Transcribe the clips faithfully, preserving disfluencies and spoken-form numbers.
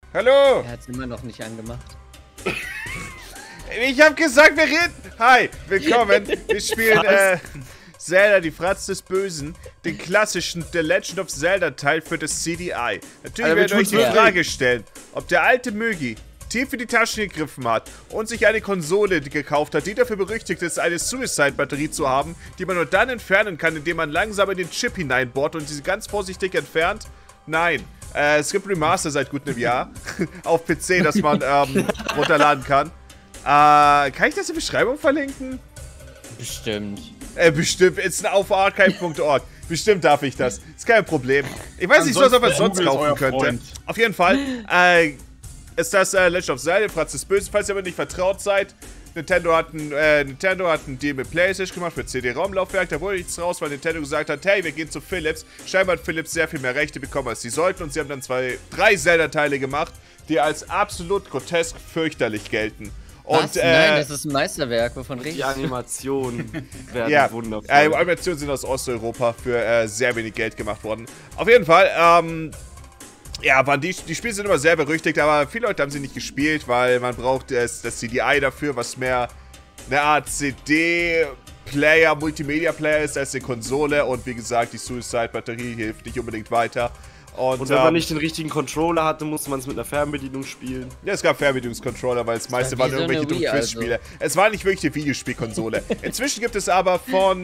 Hallo! Er hat es immer noch nicht angemacht. Ich hab gesagt, wir reden! Hi, willkommen. Wir spielen äh, Zelda, die Fratz des Bösen, den klassischen The Legend of Zelda Teil für das C D I. Natürlich werden wir euch die Frage stellen, ob der alte Mögi tief in die Taschen gegriffen hat und sich eine Konsole gekauft hat, die dafür berüchtigt ist, eine Suicide-Batterie zu haben, die man nur dann entfernen kann, indem man langsam in den Chip hineinbohrt und diese ganz vorsichtig entfernt. Nein. Äh, es gibt Remaster seit gut einem Jahr auf P C, das man ähm, runterladen kann. Äh, kann ich das in der Beschreibung verlinken? Bestimmt. Äh, bestimmt. Ist auf archive punkt org. Bestimmt darf ich das. Ist kein Problem. Ich weiß nicht, was man sonst kaufen könnte. Freund. Auf jeden Fall äh, ist das äh, Legend of Zelda, Fratz des Bösen. Falls ihr aber nicht vertraut seid, Nintendo hat ein, äh, Nintendo hat ein Deal mit PlayStation gemacht für C D-ROM-Laufwerk. Da wurde nichts raus, weil Nintendo gesagt hat, hey, wir gehen zu Philips. Scheinbar hat Philips sehr viel mehr Rechte bekommen, als sie sollten. Und sie haben dann zwei, drei Zelda-Teile gemacht, die als absolut grotesk fürchterlich gelten. Und, Was? äh, Nein, das ist ein Meisterwerk, wovon redest Die Animationen werden ja, wundervoll. Äh, Animationen sind aus Osteuropa für äh, sehr wenig Geld gemacht worden. Auf jeden Fall, ähm, ja, waren die, die Spiele sind immer sehr berüchtigt, aber viele Leute haben sie nicht gespielt, weil man braucht das, das C D I dafür, was mehr eine Art C D-Player, Multimedia-Player ist als eine Konsole. Und wie gesagt, die Suicide-Batterie hilft nicht unbedingt weiter. Und, Und wenn man ähm, nicht den richtigen Controller hatte, musste man es mit einer Fernbedienung spielen. Ja, es gab Fernbedienungscontroller, weil das meiste waren so irgendwelche eine Wii, Quiz-Spiele. also. Es war nicht wirklich eine Videospielkonsole. Inzwischen gibt es aber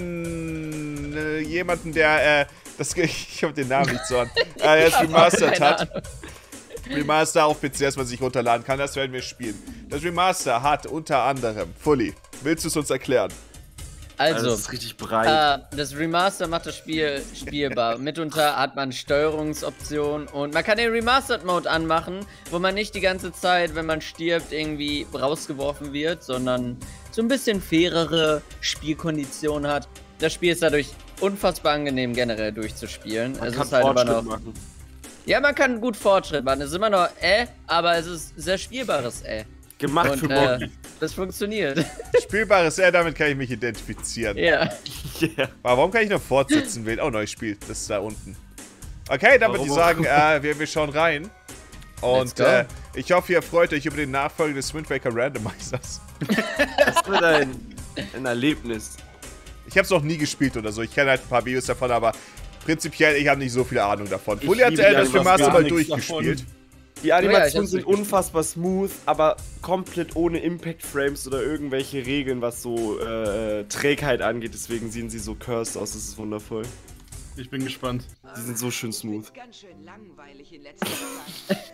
von äh, jemanden, der, äh, das, ich habe den Namen nicht so an, äh, der es remastert hat. Remaster auf P C, dass man sich runterladen kann, das werden wir spielen. Das Remaster hat unter anderem, Fully, willst du es uns erklären? Also, das ist richtig breit. Äh, das Remaster macht das Spiel spielbar. Mitunter hat man Steuerungsoptionen und man kann den Remastered-Mode anmachen, wo man nicht die ganze Zeit, wenn man stirbt, irgendwie rausgeworfen wird, sondern so ein bisschen fairere Spielkonditionen hat. Das Spiel ist dadurch unfassbar angenehm generell durchzuspielen. Man es kann ist halt Fortschritt immer noch, machen. Ja, man kann gut Fortschritt machen. Es ist immer noch äh, aber es ist sehr spielbares äh. Gemacht Und, für äh, Bocky. das funktioniert. Spielbares, ja, damit kann ich mich identifizieren. Ja. Yeah. Aber warum kann ich noch fortsetzen wählen? Oh, neues Spiel, das ist da unten. Okay, dann würde ich Warum? sagen, äh, wir, wir schauen rein. Und Let's go. äh, ich hoffe, ihr freut euch über den Nachfolger des Wind Waker Randomizers. Das wird ein, ein Erlebnis. Ich habe es noch nie gespielt oder so. Ich kenne halt ein paar Videos davon, aber prinzipiell, ich habe nicht so viel Ahnung davon. Fully hat liebe äh, die das Animation, Remaster gar mal nichts durchgespielt. Die Animationen ich sind hab's nicht unfassbar smooth, aber komplett ohne Impact-Frames oder irgendwelche Regeln, was so äh, Trägheit angeht. Deswegen sehen sie so cursed aus, das ist wundervoll. Ich bin gespannt. Die sind so schön smooth. Ganz schön langweilig in letzter Zeit.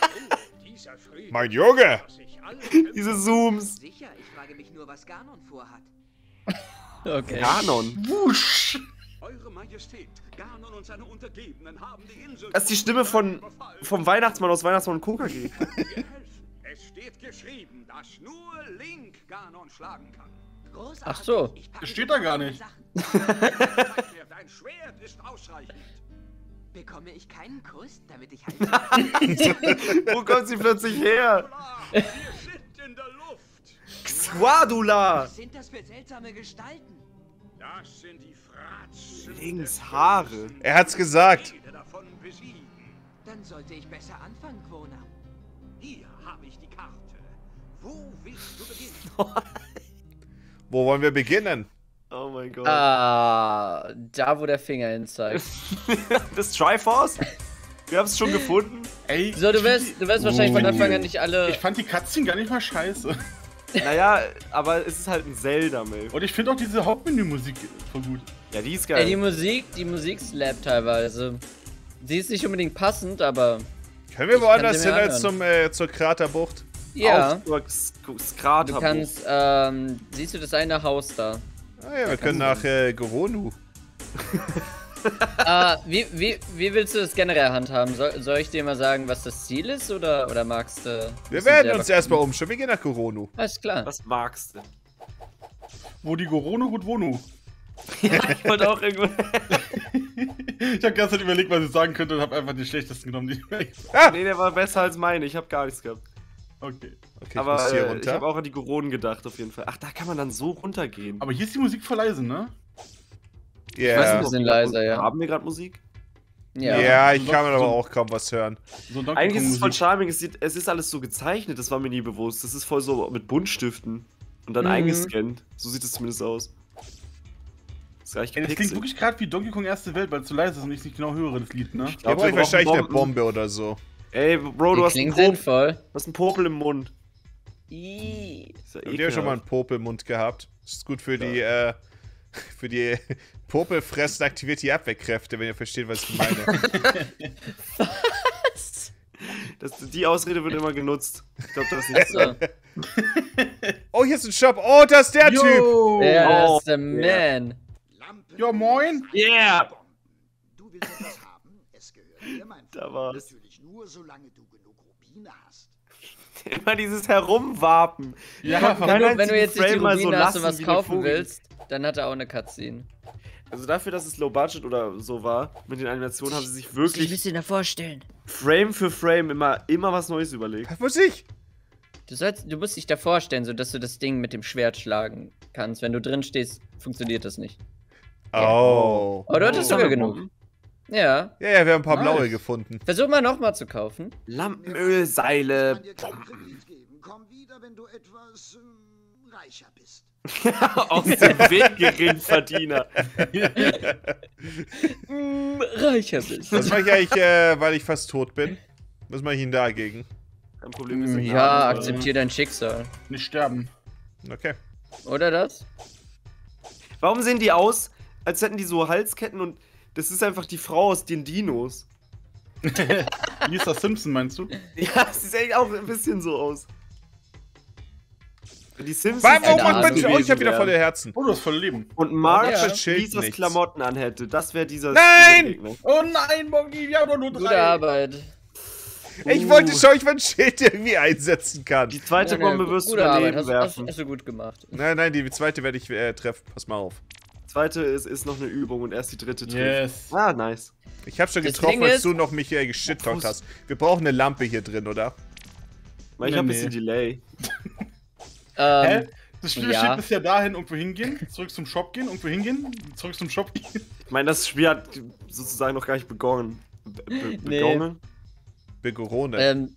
Mein Junge! Diese Zooms. Sicher, ich frage mich nur, was Ganon vorhat. Okay. Kanon. Wusch! Eure Majestät, Ganon und seine Untergebenen haben die Insel... Das ist die Stimme von, vom Weihnachtsmann aus Weihnachtsmann und Coca G. Es steht geschrieben, dass nur Link Ganon schlagen kann. Großartig. Ach so. Ich packe Das steht da gar nicht. Sachen. Dein Schwert ist ausreichend. Bekomme ich keinen Kuss, damit ich halt... Wo kommt sie plötzlich her? Wir sind in der Luft. Squadula. Was sind das für seltsame Gestalten? Das sind die Fratzen. Links Haare. Er hat's gesagt. Jede davon besiegen. Dann sollte ich besser anfangen, Quona. Hier habe ich die Karte. Wo willst du beginnen? Wo wollen wir beginnen? Oh mein Gott. Ah, da wo der Finger hin zeigt. Das Triforce? Wir haben es schon gefunden. Ey, So, du ich wirst, find du wirst wahrscheinlich von Oh. Anfang an nicht alle... die, ich fand die Cutscene gar nicht mal scheiße. Naja, aber es ist halt ein Zelda, Mel. Und ich finde auch diese Hauptmenü-Musik voll gut. Ja, die ist Ey, die geil. Musik, die Musik slappt teilweise. Sie ist nicht unbedingt passend, aber... Können wir Ich woanders kann sie hin mir als zum, äh, zur Kraterbucht? Ja, Augsburg Sk- Skrata. du kannst, ähm, siehst du das eine Haus da? Ah ja, wir können nach äh, Goronu. äh, wie, wie, wie willst du das generell handhaben? Soll, soll ich dir mal sagen, was das Ziel ist, oder, oder magst du... Wir werden uns erstmal umschauen. Wir gehen nach Goronu. Alles klar. Was magst du? Wo die Gorono gut wohnu. Ja, ich wollte auch irgendwo. Ich habe ganz überlegt, was ich sagen könnte und habe einfach die schlechtesten genommen, die ich... Ah! Nee, der war besser als meine. Ich habe gar nichts gehabt. Okay. Okay, ich Aber muss hier äh, ich runter. habe auch an die Goronen gedacht, auf jeden Fall. Ach, da kann man dann so runtergehen. Aber hier ist die Musik voll leise, ne? Ja. Ich weiß ein nicht, bisschen ob wir grad- leiser, ja. Haben wir gerade Musik? Ja. Ja, ich So- kann aber so- auch kaum was hören. So Donkey Eigentlich ist Kong es voll Musik. charming, es, sieht, es ist alles so gezeichnet, das war mir nie bewusst. Das ist voll so mit Buntstiften und dann Mhm. eingescannt. So sieht es zumindest aus. Das ist gar nicht Ey, das klingt gepixelt. wirklich gerade wie Donkey Kong Erste Welt, weil es zu leise ist und ich nicht genau höre, das Lied, ne? Ich Hier glaub, brauche wir ich wahrscheinlich brauchen eine Bomben. Bombe oder so. Ey, Bro, du Die hast einen, klingt Pop, sinnvoll. du hast einen Popel im Mund. Ih. Ist ja Habt ihr schon mal einen ekelhaft. Popelmund gehabt? Das ist gut für die, äh, für die Popelfressen aktiviert die Abwehrkräfte, wenn ihr versteht, was ich meine. Das, die Ausrede wird immer genutzt. Ich glaube, das ist nicht so. So. Oh, hier ist ein Shop. Oh, das ist der Typ. Yo! Ja, das Oh, ist der Man. Lampen. Ja, moin! Yeah! Du willst etwas haben? Es gehört dir, mein Da Freund. war's. Natürlich nur, solange du genug Rubine hast. Immer dieses Herumwapen. Ja, Kann wenn Wenn keiner du, wenn du diesen jetzt nicht die Frame mal so Rubine hast und lassen was wie der kaufen Vogel. willst, dann hat er auch eine Cutscene. Also dafür, dass es Low Budget oder so war, mit den Animationen haben sie sich Ich wirklich muss dir da vorstellen. Frame für Frame immer, immer was Neues überlegt. Was muss ich? Du, sollst, du musst dich da vorstellen, sodass du das Ding mit dem Schwert schlagen kannst. Wenn du drin stehst, funktioniert das nicht. Oh. Aber du hattest Oh. sogar genug. Ja. Ja, ja, wir haben ein paar Nice. blaue gefunden. Versuch mal nochmal zu kaufen. Lampenöl, Ich Seile. kann dir keinen Kredit geben. Komm wieder, wenn du etwas ähm, reicher bist. Aus dem Weg Geringverdiener. Mm, reicher bist. Was mache ich eigentlich, äh, weil ich fast tot bin? Was mache ich Ihnen dagegen? Kein Problem, wir sind Ja, nah. akzeptier dein Schicksal. Nicht sterben. Okay. Oder das? Warum sehen die aus, als hätten die so Halsketten und das ist einfach die Frau aus den Dinos? Lisa Simpson, meinst du? Ja, sie sieht echt auch ein bisschen so aus. Die Simpsons. Warum Keine macht man Ahnung. Oh, ich habe wieder volle Herzen. Oh, du hast voll Leben. Und Marge Ja. Lisas Nichts. Klamotten anhätte, das wäre dieser, Nein! dieser Gegner. Oh nein, Bongi, wir haben doch nur Gute drei. Arbeit. Ich wollte schauen, ich mein Schild irgendwie einsetzen kann. Die zweite Ja, ja, Bombe wirst du gute Arbeit. daneben Hast, werfen. hast, hast du gut gemacht. Nein, nein, die zweite werde ich äh, treffen. Pass mal auf. Zweite ist, ist noch eine Übung und erst die dritte trifft. Yes. Ah, nice. Ich habe schon Das getroffen, Ding als ist- du noch mich äh, geschittalkt hast. Wir brauchen eine Lampe hier drin, oder? Weil ich Nee, hab ein nee. bisschen Delay. Ähm, Hä? Das Spiel ja. steht bisher dahin, irgendwo hingehen, zurück zum Shop gehen, irgendwo hingehen, zurück zum Shop gehen. Ich meine, das Spiel hat sozusagen noch gar nicht begonnen. Be be Nee. begonnen? Begorone. ähm,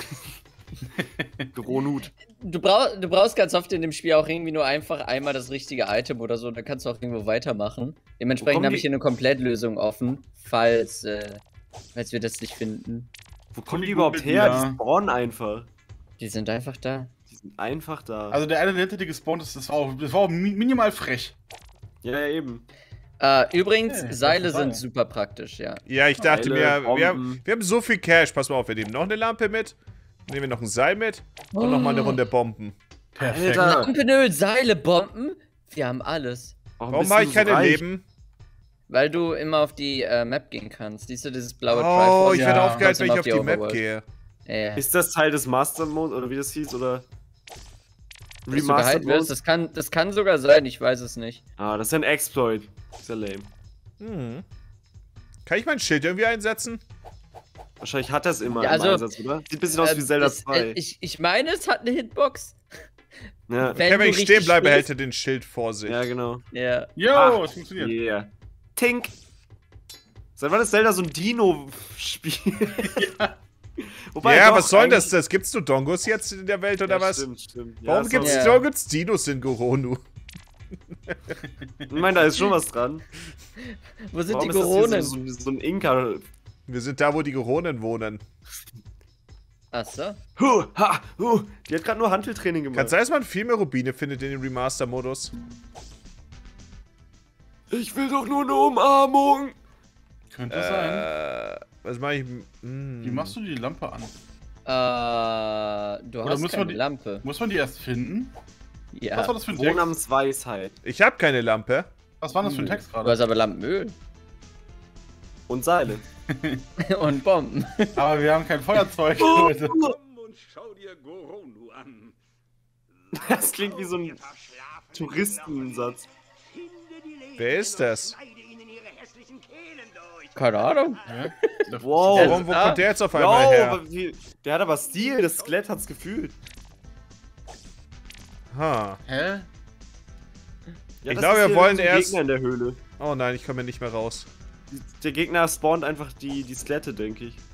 Geronut. du, brauch, du brauchst ganz oft in dem Spiel auch irgendwie nur einfach einmal das richtige Item oder so, dann kannst du auch irgendwo weitermachen. Wo Dementsprechend kommen habe ich die- hier eine Komplettlösung offen, falls, äh, falls wir das nicht finden. Wo kommen die die überhaupt googeln her? ja. Die spawnen einfach. Die sind einfach da. Die sind einfach da. Also der eine, der hinter dir gespawnt ist, das war auch, das war auch mi- minimal frech. ja, ja, eben. Äh, übrigens, Hey, Seile das ist sind Seil. super praktisch, ja. Ja, ich dachte Seile, mir, wir haben, Bomben. wir haben so viel Cash. Pass mal auf, wir nehmen noch eine Lampe mit. Nehmen wir noch ein Seil mit. Und noch mal eine Runde Bomben. Perfekt. Alter. Lampenöl, Seile, Bomben, wir haben alles. Warum Warum bist habe du ich so keine reich? Leben? Weil du immer auf die äh, Map gehen kannst. Siehst du dieses blaue Oh, Triforce? ich Ja. werde aufgehalten, Trotzdem wenn ich auf die, Map Overworld. gehe. Ja. Ist das Teil des Master Mode oder wie das hieß? Oder Dass du geheilt wirst, das kann, das kann sogar sein, ich weiß es nicht. Ah, das ist ein Exploit. Ist ja lame. Hm. Kann ich mein Schild irgendwie einsetzen? Wahrscheinlich hat das immer Ja, im also, Einsatz, oder? Sieht ein bisschen aus Äh, wie Zelda das, zwei. äh, ich, ich meine, es hat eine Hitbox. ja. Wenn Okay, wenn du ich stehen richtig bleibe, hält stehst. er den Schild vor sich. ja, genau. Ja. Yo, Ah, es funktioniert. Yeah. Tink! Seit wann ist Zelda so ein Dino-Spiel? Wobei, ja, doch, was soll denn das? eigentlich- Das gibt's nur Dongos jetzt in der Welt oder Ja, was? Stimmt, stimmt. Ja, Warum ist gibt's, auch- Ja. warum gibt's Dinos in Goronu? Ich meine, da ist schon was dran. Wo sind Warum die ist das hier Koronen? so, so, so ein Inka? Wir sind da, wo die Goronen wohnen. Achso. Huh, ha, huh. Die hat gerade nur Hanteltraining gemacht. Kann sein, dass man viel mehr Rubine findet in dem Remaster-Modus. Ich will doch nur eine Umarmung. Könnte sein. Äh, was mache ich? Hm. Wie machst du die Lampe an? Äh, du Oder hast muss keine man die- Lampe. Muss man die erst finden? Was Ja. war das für ein Text? Ronams Weisheit. Ich habe keine Lampe. Was war das für ein Text Du gerade? hast aber Lampenöl. Und Seile. Und Bomben. Aber wir haben kein Feuerzeug, Oh. Leute. Komm und schau dir Goronu an. Das klingt wie so ein Touristensatz. Wer ist das? Keine Ahnung. Ja? Wow. Warum, wo Ah. kommt der jetzt auf Yo, einmal her? aber wie, der hat aber Stil, das Skelett hat's gefühlt. Ha. Hä? Ja, Ich das glaube, ist wir hier wollen so ein erst- Gegner in der Höhle. Oh nein, ich komme nicht mehr raus. Der Gegner spawnt einfach die, die Skelette, denke ich.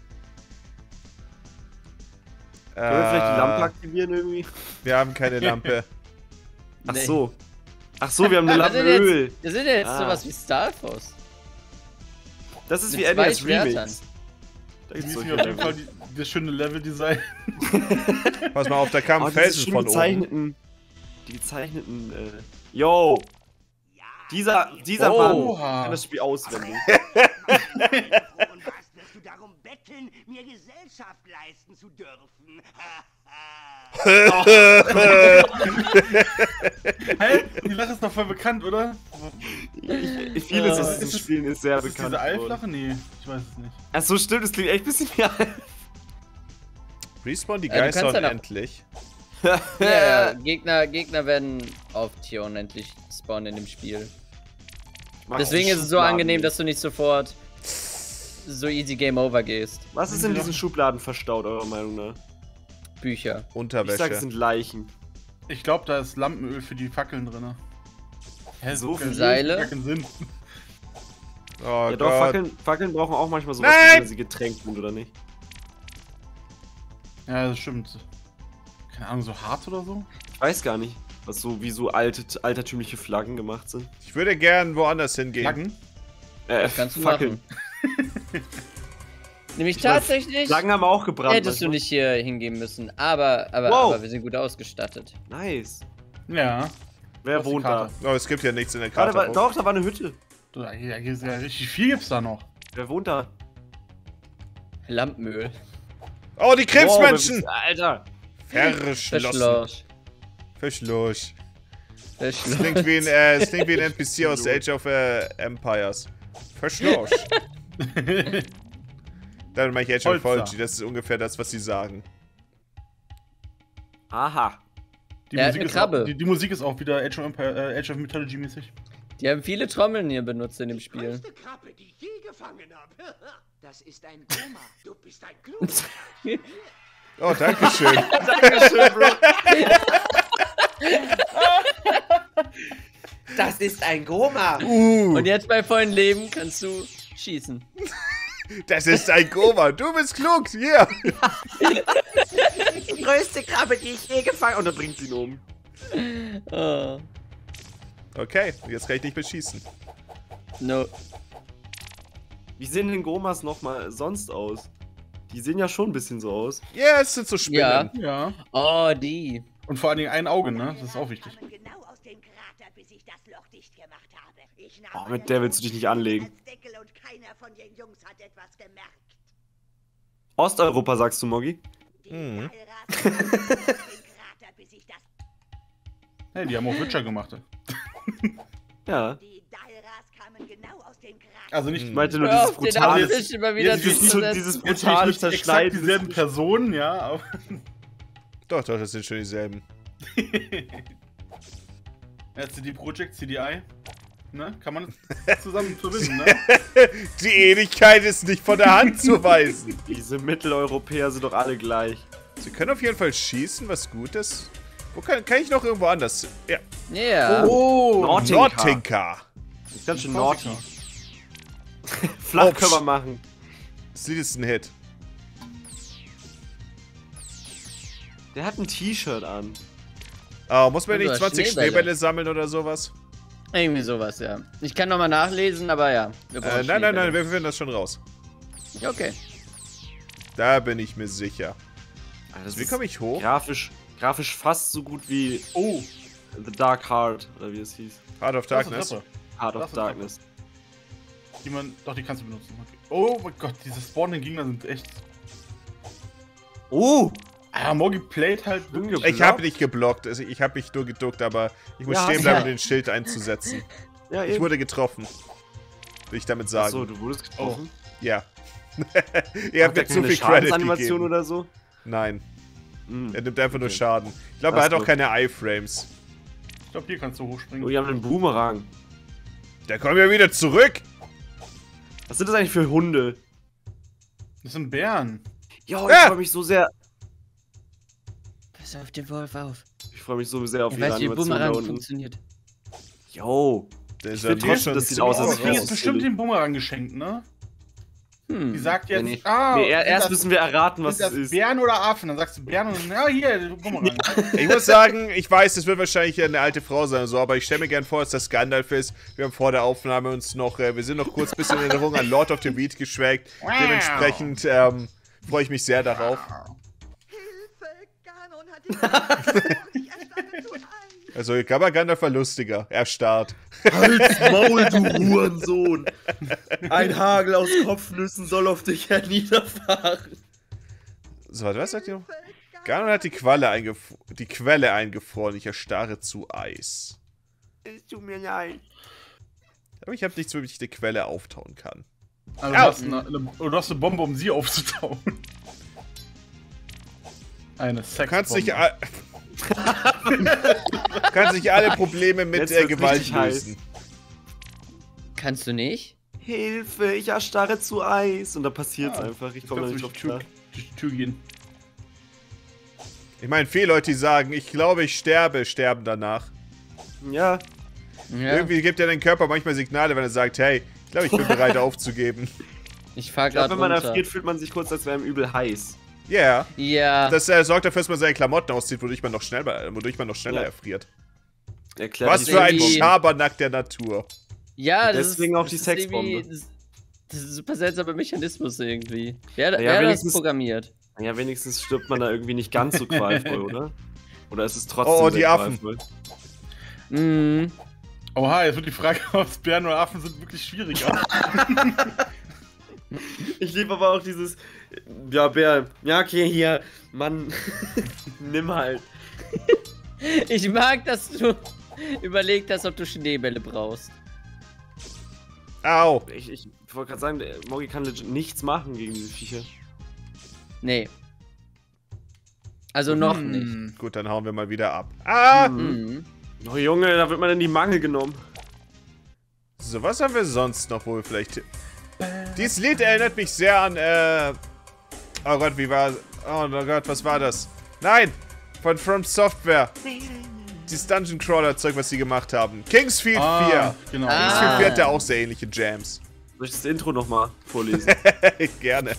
Äh, Können wir vielleicht die Lampe aktivieren irgendwie? Wir haben keine Lampe. Ach Nee. so. Ach so, wir haben eine Wir sind Lampe jetzt, Öl. wir sind ja jetzt Ah. sowas wie Star Force. Das ist mit wie zwei N E S Schwertern. Remix. Da Genießen gibt's solche wir auf jeden Fall Level. die, das schöne Level-Design. Pass mal auf, da kam Oh, ein diese Felsen schön von oben. gezeichneten, die gezeichneten, äh, yo, dieser, dieser Oh. Mann Oha. kann das Spiel auswendig. Und was wirst du darum betteln, mir Gesellschaft leisten zu dürfen? Hä? Die Lache ist doch voll bekannt, oder? Ich, ich, vieles aus Ist diesen es- Spielen ist sehr Ist das bekannt. diese geworden. Eilflache? Nee, ich weiß es nicht. Ach so, stimmt, es klingt echt ein bisschen wie Alf. Respawn die Äh, du Geister kannst ja noch- unendlich. Ja, ja, Gegner, Gegner werden oft hier unendlich spawnen in dem Spiel. Deswegen ist es so angenehm, dass du nicht sofort so easy Game Over gehst. Was ist in diesen Schubladen verstaut, eurer Meinung nach? Bücher. Ich Unterwäsche. sag, es sind Leichen. Ich glaube, da ist Lampenöl für die Fackeln drin. Hä, So keinen viel Seile? Gar keinen Sinn. Oh Ja doch, Gott. Fackeln, Fackeln brauchen auch manchmal sowas, Nein! wie wenn sie getränkt sind, oder nicht? Ja, das stimmt. Keine Ahnung, so hart oder so? Ich weiß gar nicht, was so, wie so alte, altertümliche Flaggen gemacht sind. Ich würde gern woanders hingehen. Flaggen? Äh, Kannst du Fackeln. machen. Nämlich Ich mein, tatsächlich Flaggen haben auch gebrannt. hättest du manchmal. nicht hier hingehen müssen, aber, aber, Wow. aber wir sind gut ausgestattet. Nice. Ja. Wer Auf die wohnt da? Karte. Oh, es gibt ja nichts in der Warte, Karte. wa- doch, da war eine Hütte. Da, hier, hier ist ja richtig viel gibt's da noch. Wer wohnt da? Lampenöl. Oh, die Krebsmenschen! Wow, Alter. Verschlossen. Verschloss. Verschloss. Das Verschloss. klingt wie ein, äh, das klingt wie ein N P C aus Age of äh, Empires. Verschloss. Dann mache ich Age of Holzer. Apology. Das ist ungefähr das, was sie sagen. Aha. Die, Er hat Musik eine ist Krabbe. auch, die, die Musik ist auch wieder Age of, Empire, äh, Age of Mythology mäßig. Die haben viele Trommeln hier benutzt in dem Spiel. Größte Krabbe, die ich je gefangen habe. Das ist ein Goma. Du bist ein Klug. Oh, danke schön. Dankeschön, Bro. Das ist ein Goma. Uh, Und jetzt bei vollen Leben kannst du schießen. das ist ein Goma. Du bist klug. Hier. Die größte Krabbe, die ich je gefangen habe. Und dann bringt sie ihn um. Oh. Okay, jetzt kann ich nicht mehr schießen. No. Wie sehen denn Gomas nochmal sonst aus? Die sehen ja schon ein bisschen so aus. Ja, es sind so Spinnen. Ja. Ja. Oh, die. Und vor allen Dingen ein Auge, ne? Das ist auch wichtig. Genau aus dem Krater, bis ich das Loch dicht gemacht habe. Ich nahm Oh, mit meine der willst du dich nicht anlegen. als Deckel und keiner von den Jungs hat etwas gemerkt. Osteuropa, sagst du, Moggi? Die Mhm. Dalras nahmen genau aus dem Krater, bis ich das Hey, die haben auch Witcher gemacht. Ja. Die Dalras kamen genau aus dem Krater. Also nicht, Ich meinte nur Hör dieses auf, den brutale. armen Fisch immer wieder jetzt- zu jetzt- Dieses, versetzen. dieses jetzt nicht, brutale nicht exakt Zerschneiden. dieselben Personen, ja, aber Doch, doch, das sind schon dieselben. ja, C D Projekt, C D I, ne? Kann man das zusammen verbinden, ne? Die Ähnlichkeit ist nicht von der Hand zu weisen. Diese Mitteleuropäer sind doch alle gleich. Sie können auf jeden Fall schießen, was gut ist. Wo kann, kann ich noch irgendwo anders? Ja. Ja. Oh! Nordtinka. Nordtinka. Das ist ganz schön Nordtinka. naughty. Flach Oh, können wir psch. machen. Das Lied ist ein Hit. Der hat ein T-Shirt an. Oh, muss man Und du nicht hast zwanzig Schneebälle. Schneebälle sammeln oder sowas? Irgendwie sowas, ja. Ich kann nochmal nachlesen, aber ja. Wir brauchen Äh, nein, nein, nein, Schneebälle. wir finden das schon raus. Okay. Da bin ich mir sicher. Alter, das Wie ist komme ich hoch? Grafisch, grafisch fast so gut wie Oh! The Dark Heart, oder wie es hieß. Heart of Das ist Darkness. Treppe. Heart Das of ist Darkness. Die man, doch, die kannst du benutzen. Okay. Oh mein Gott, diese spawnenden Gegner sind echt. Oh! Ah, Mogi playt halt wirklich. Ich habe nicht geblockt, also ich habe mich nur geduckt, aber ich muss Ja, stehen hast bleiben, ja. um den Schild einzusetzen. Ja, Ich wurde getroffen. Will ich damit sagen. Achso, du wurdest getroffen. Ja. Ihr Hat habt der mir zu keine viel Credit Schadensanimation gegeben. oder so? Nein, Hm. er nimmt einfach nur Okay. Schaden. Ich glaube, er Ach hat auch so. keine Iframes. Ich glaube, hier kannst du hochspringen. Oh, die haben einen Boomerang. Der kommt ja wieder zurück. Was sind das eigentlich für Hunde? Das sind Bären. Ja, ich Ja. freue mich so sehr. Pass auf den Wolf auf. Ich freue mich so sehr auf Ich ihre weiß, wie Animation da Boomerang unten. funktioniert. Yo. Der ist Ich find trotzdem, das sieht aus, als Ich krieg jetzt bestimmt den Bumerang geschenkt, ne? Hm. Die sagt jetzt, Nee, ah, nee, er, erst das, müssen wir erraten, was sind es das ist. Bären oder Affen? Dann sagst du Bären und dann, ja, hier, der Bumerang. Ich muss sagen, ich weiß, es wird wahrscheinlich eine alte Frau sein oder so, aber ich stelle mir gern vor, dass das Gandalf ist. Wir haben vor der Aufnahme uns noch, äh, wir sind noch kurz ein bisschen in Erinnerung an Lord of the Weed geschwelgt. Dementsprechend ähm, freue ich mich sehr darauf. Hilfe! Ganon hat die Flucht. Ich erstarre zu Eis. Also, aber Gandalf war lustiger. Er starrt. Halt's Maul, du Hurensohn! Ein Hagel aus Kopfnüssen soll auf dich herniederfahren. So, warte, was sagt ihr noch? Ganon hat die, Qualle eingef die Quelle eingefroren. Ich erstarre zu Eis. Es tut mir leid. Aber ich habe nichts, womit ich die Quelle auftauen kann. Also, du, hast eine, eine, du hast eine Bombe, um sie aufzutauen. Eine Sexbombe. Du kannst nicht, all du kannst nicht alle Probleme mit Jetzt der wird's Gewalt richtig heiß. lösen. Kannst du nicht? Hilfe, ich erstarre zu Eis. Und da passiert's Ja, einfach. Ich Ich komme da glaube, nicht durch drauf die klar. Tür, durch die Tür gehen. Ich meine, viele Leute, die sagen, ich glaube, ich sterbe, sterben danach. Ja, Ja. Irgendwie gibt ja dein Körper manchmal Signale, wenn er sagt, hey, ich glaube, ich bin bereit aufzugeben. Ich fahr ich glaube, gerade wenn man runter. erfriert, fühlt man sich kurz, als wäre ihm übel heiß. Ja. Yeah. Ja. Das äh, sorgt dafür, dass man seine Klamotten auszieht, wodurch man noch schneller, wodurch man noch schneller Ja. erfriert. Erklärt Was die für ein irgendwie- Schabernack der Natur. Ja, das Deswegen ist, auch die das ist Sexbombe. irgendwie- Das das ist ein super seltsamer Mechanismus irgendwie. Wer, Ja, wer hat das wenigstens- programmiert? Ja, wenigstens stirbt man da irgendwie nicht ganz so qualvoll, oder? Oder ist es trotzdem Oh, oh, die sehr Affen. qualvoll? Mhm. Oha, jetzt wird die Frage, ob es Bären oder Affen sind, wirklich schwieriger. Ich liebe aber auch dieses. Ja, Bär. Ja, okay, hier. Mann. Nimm halt. Ich mag, dass du überlegt hast, ob du Schneebälle brauchst. Au. Ich, ich wollte gerade sagen, der Morgi kann legit nichts machen gegen diese Viecher. Nee. Also noch Hm. nicht. Gut, dann hauen wir mal wieder ab. Ah! Mhm. Oh Junge, da wird man in die Mangel genommen. So, was haben wir sonst noch, wo wir vielleicht... Dieses Lied erinnert mich sehr an, äh... Oh Gott, wie war... Oh Gott, was war das? Nein! Von From Software. Dieses Dungeon Crawler Zeug, was sie gemacht haben. Kingsfield Ah, vier. genau. Ah. Kingsfield vier hat ja auch sehr ähnliche Jams. Soll ich das Intro nochmal vorlesen? Gerne.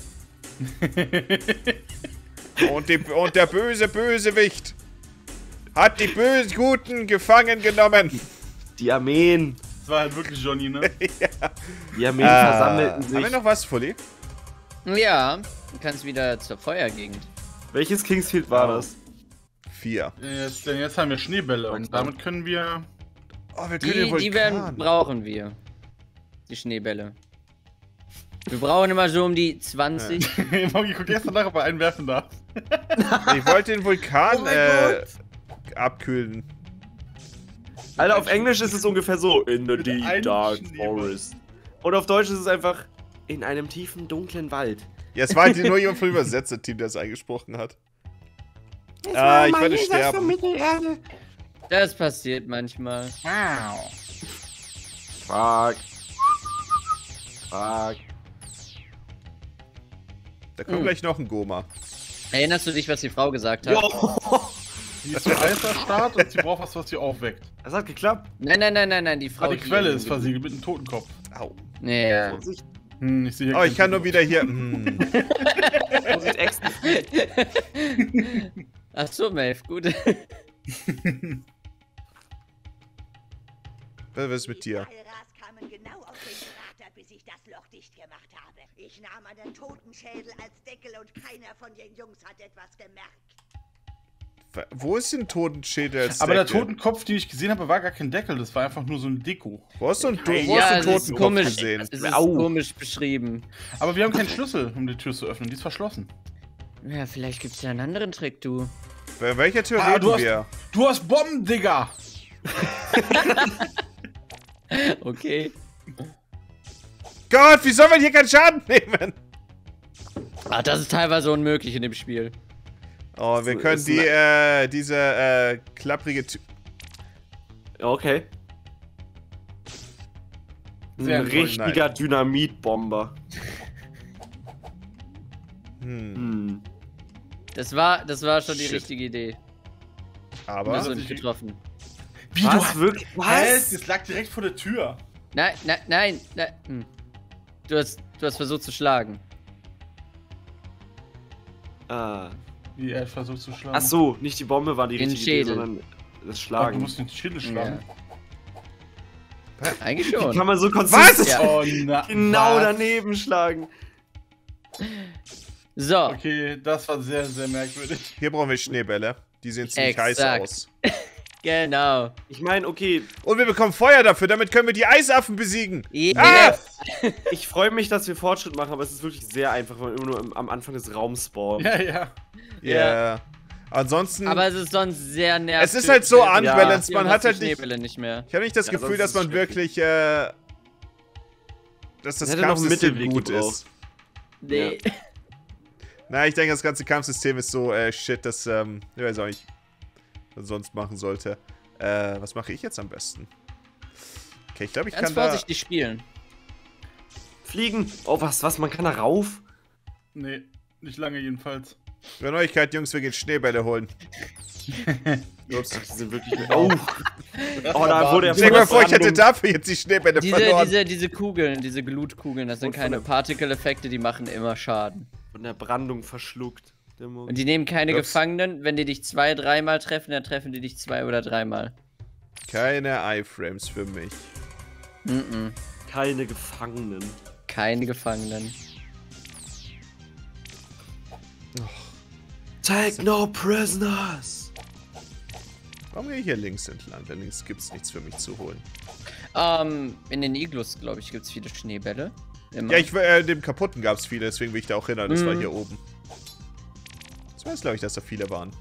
Und, die, und der böse Bösewicht hat die bösen Guten gefangen genommen. Die Armeen. Das war halt wirklich Johnny, ne? Die Armeen Äh, versammelten sich. haben wir noch was, Fully? Ja, du kannst wieder zur Feuergegend. Welches Kingsfield war Oh. das? Vier. Jetzt, denn jetzt haben wir Schneebälle und damit können wir... Oh, wir können Die, den die werden, Vulkan. brauchen wir. Die Schneebälle. Wir brauchen immer so um die zwanzig. Morgi, guck erst danach, ob er einen werfen darf. Ich wollte den Vulkan Oh mein äh, abkühlen. Alter, auf Englisch ist es ungefähr so. In the Mit deep einem dark Schneeball. forest. Und auf Deutsch ist es einfach in einem tiefen, dunklen Wald. Ja, es war halt nur jemand vom Übersetzer-Team, der es eingesprochen hat. Ah, ich werde sterben. Das passiert manchmal. Wow. Fuck. Fuck. Da kommt Hm. gleich noch ein Goma. Erinnerst du dich, was die Frau gesagt hat? Jo. Die ist so heißer Start und sie braucht was, was sie aufweckt. Das hat geklappt. Nein, nein, nein, nein, nein, die Frau. Ah, die Quelle ist die- versiegelt mit einem Totenkopf. Au. Ja. Vorsicht, Hm, ich sehe hier Oh, ich keinen kann nur Totenkopf. wieder hier... Hm. Vorsicht, extra. Ach so, Melf, gut. Was ist mit dir? Allras kamen genau auf den Krater, bis ich das Loch dicht gemacht habe. Ich nahm einen Totenschädel als Deckel und keiner von den Jungs hat etwas gemerkt. Wo ist denn Totenschädel als Aber der Deckel? Totenkopf, den ich gesehen habe, war gar kein Deckel. Das war einfach nur so ein Deko. Wo hast du einen, to wo Ja, hast du es einen ist Totenkopf komisch. gesehen? Es ist Au. komisch beschrieben. Aber wir haben keinen Schlüssel, um die Tür zu öffnen. Die ist verschlossen. Ja, vielleicht gibt's ja einen anderen Trick, du. Bei welcher Tür Ah, reden du hast- wir? Du hast Bomben, Digga! Okay. Gott, wie soll man hier keinen Schaden nehmen? Ach, das ist teilweise unmöglich in dem Spiel. Oh, wir So, können ist die, eine- äh, diese, äh, klapprige Tür... Okay. Sehr Ein toll, richtiger Dynamitbomber. Hm, Hm. Das war, das war schon die Shit. richtige Idee. aber... Hast du das nicht ist- getroffen. Wie, Was? du hast Wirklich? Was? Das lag direkt vor der Tür. Nein, nein, nein. nein. Hm. Du, hast, du hast versucht zu schlagen. Ah. Wie er versucht zu schlagen. Ach so, nicht die Bombe war die Den richtige Idee, Schädel. sondern das Ah, Schlagen. du musst den Schädel schlagen. Ja. Eigentlich Wie schon. kann man so konsistent Ja. Oh, na, genau was? daneben schlagen? So. Okay, das war sehr, sehr merkwürdig. Hier brauchen wir Schneebälle. Die sehen ziemlich heiß Exakt. aus. Genau. Ich meine, okay, Und wir bekommen Feuer dafür, damit können wir die Eisaffen besiegen. Yes. Ah! ich freue mich, dass wir Fortschritt machen, aber es ist wirklich sehr einfach, weil man immer nur am- am Anfang des Raums spawnt. Ja, ja. Ja. Yeah. Ansonsten. Aber es ist sonst sehr nervig. Es ist halt so unbalanced, man hat halt nicht. Schneebälle nicht mehr. Ich habe nicht das Ja, Gefühl, sonst dass ist man es wirklich, äh, dass das hätte noch einen Kampfsystem Mittelweg gut gebraucht. ist. Nee. Na, ich denke, das ganze Kampfsystem ist so, äh, shit, dass, ähm, ich weiß auch nicht, was man sonst machen sollte. Äh, was mache ich jetzt am besten? Okay, ich glaube, ich Ganz kann da... vorsichtig spielen. Fliegen! Oh, was, was? Man kann da rauf? Nee, nicht lange jedenfalls. Für Neuigkeit, Jungs, wir gehen Schneebälle holen. Ups, die sind wirklich... Oh! Oh, da wurde er Stell dir mal vor, ich hätte Brandung- dafür jetzt die Schneebälle Diese, verloren. diese, diese Kugeln, diese Glutkugeln, das sind Und von keine der- Particle-Effekte, die machen immer Schaden. von der Brandung verschluckt. Der Muck. Und die nehmen keine Ups. Gefangenen. Wenn die dich zwei, dreimal treffen, dann treffen die dich zwei oder dreimal. Keine Iframes für mich. Mhm. Keine Gefangenen. Keine Gefangenen. Take no prisoners! Warum gehe ich hier links entlang? Da links gibt es nichts für mich zu holen. Ähm, in den Iglus, glaube ich, gibt es viele Schneebälle. Immer. Ja, ich, äh, dem kaputten gab es viele, deswegen will ich da auch hin, aber das Mhm. war hier oben. Das weiß, glaube ich, dass da viele waren.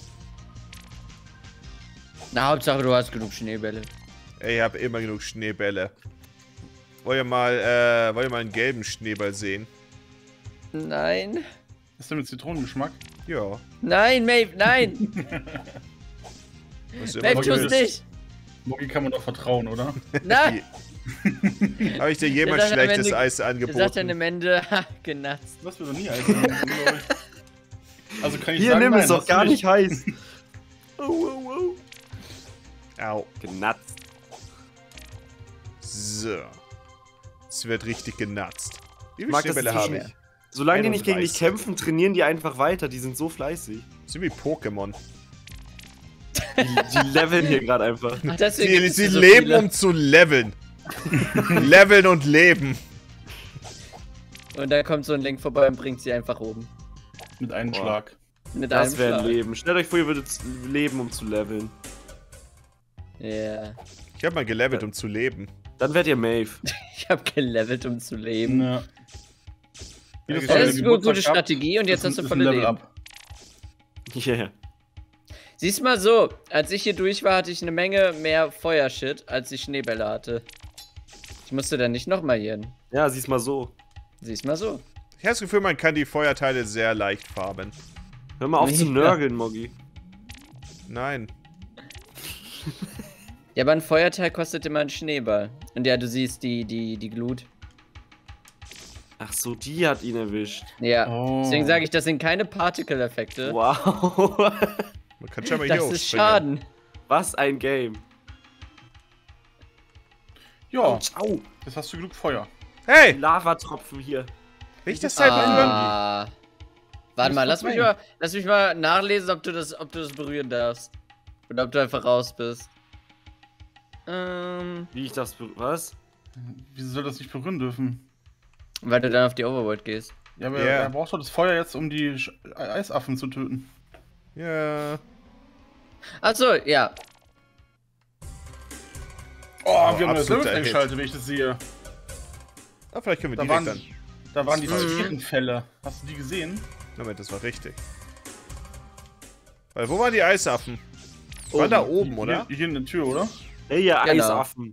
Na, Hauptsache, du hast genug Schneebälle. Ey, ich habe immer genug Schneebälle. Wollt ihr mal, äh, wollt ihr mal einen gelben Schneeball sehen? Nein. Ist der mit Zitronengeschmack? Ja. Nein, Maeve, nein! Was du Maeve, immer tu's willst. nicht! Mogi kann man doch vertrauen, oder? Nein! Habe ich dir jemals Der sagt am schlechtes Ende- Eis Der sagt dann angeboten? am Ende, ha, genatzt. Das wird doch nie Eis sein, glaub ich. Also kann ich Hier, sagen, nimm nein, es doch hast du gar nicht heiß. Oh, oh, oh. Au. Genatzt. So. Es wird richtig genatzt. Wie Ich viele mag das Schneebälle so habe schnell. ich? Solange die nicht gegen dich einunddreißig. kämpfen, trainieren die einfach weiter. Die sind so fleißig. Sind wie Pokémon. Die, die leveln hier gerade einfach. Deswegen Sie, gibt's sie so leben, viele. um zu leveln. Leveln und leben. Und dann kommt so ein Link vorbei und bringt sie einfach oben. Mit einem Boah. Schlag. Mit Das einem wäre ein Schlag. Leben. Stellt euch vor, ihr würdet leben, um zu leveln. Ja. Ich habe mal gelevelt, um zu leben. Dann werdet ihr Maeve. Ich habe gelevelt, um zu leben. Ja. Wie Das bei ist der eine gute Geburtstag gab, Strategie und jetzt ist ein- hast du ist ein volle Level Leben. up. Yeah. Siehst mal so, als ich hier durch war, hatte ich eine Menge mehr Feuershit, als ich Schneebälle hatte. Ich musste dann nicht nochmal hier hin. Ja, sieh's mal so. Siehst mal so. Ich habe das Gefühl, man kann die Feuerteile sehr leicht farben. Hör mal auf zu Ja. nörgeln, Moggi. Nein. Ja, aber ein Feuerteil kostet immer einen Schneeball. Und ja, du siehst die, die, die Glut. Ach so, die hat ihn erwischt. Ja. Oh. Deswegen sage ich, das sind keine Particle-Effekte. Wow. Man kann schon mal hier Das ist hochspringen. Schaden. Was ein Game. Ja, Autsch, au. jetzt hast du genug Feuer. Hey! Lavatropfen hier. Will ich das Teil berühren? Ah. Warte mal, lass mich rein. mal, lass mich mal nachlesen, ob du das, ob du das berühren darfst. Oder ob du einfach raus bist. Ähm, Wie ich das... be- Was? Wieso soll das nicht berühren dürfen? weil du dann auf die Overworld gehst. Ja, aber Ja. er braucht doch das Feuer jetzt, um die Sch Eisaffen zu töten. Ja. Achso, ja. Oh, Oh, wir haben das absoluter Level Hit. eingeschaltet, wenn ich das sehe. Ah, vielleicht können wir Da direkt waren, dann. da waren die Mhm. vierten Fälle. Hast du die gesehen? Moment, das war richtig. Weil, wo waren die Eisaffen? Waren da oben, oder? Hier, hier in der Tür, oder? Ey, ihr Genau. Eisaffen.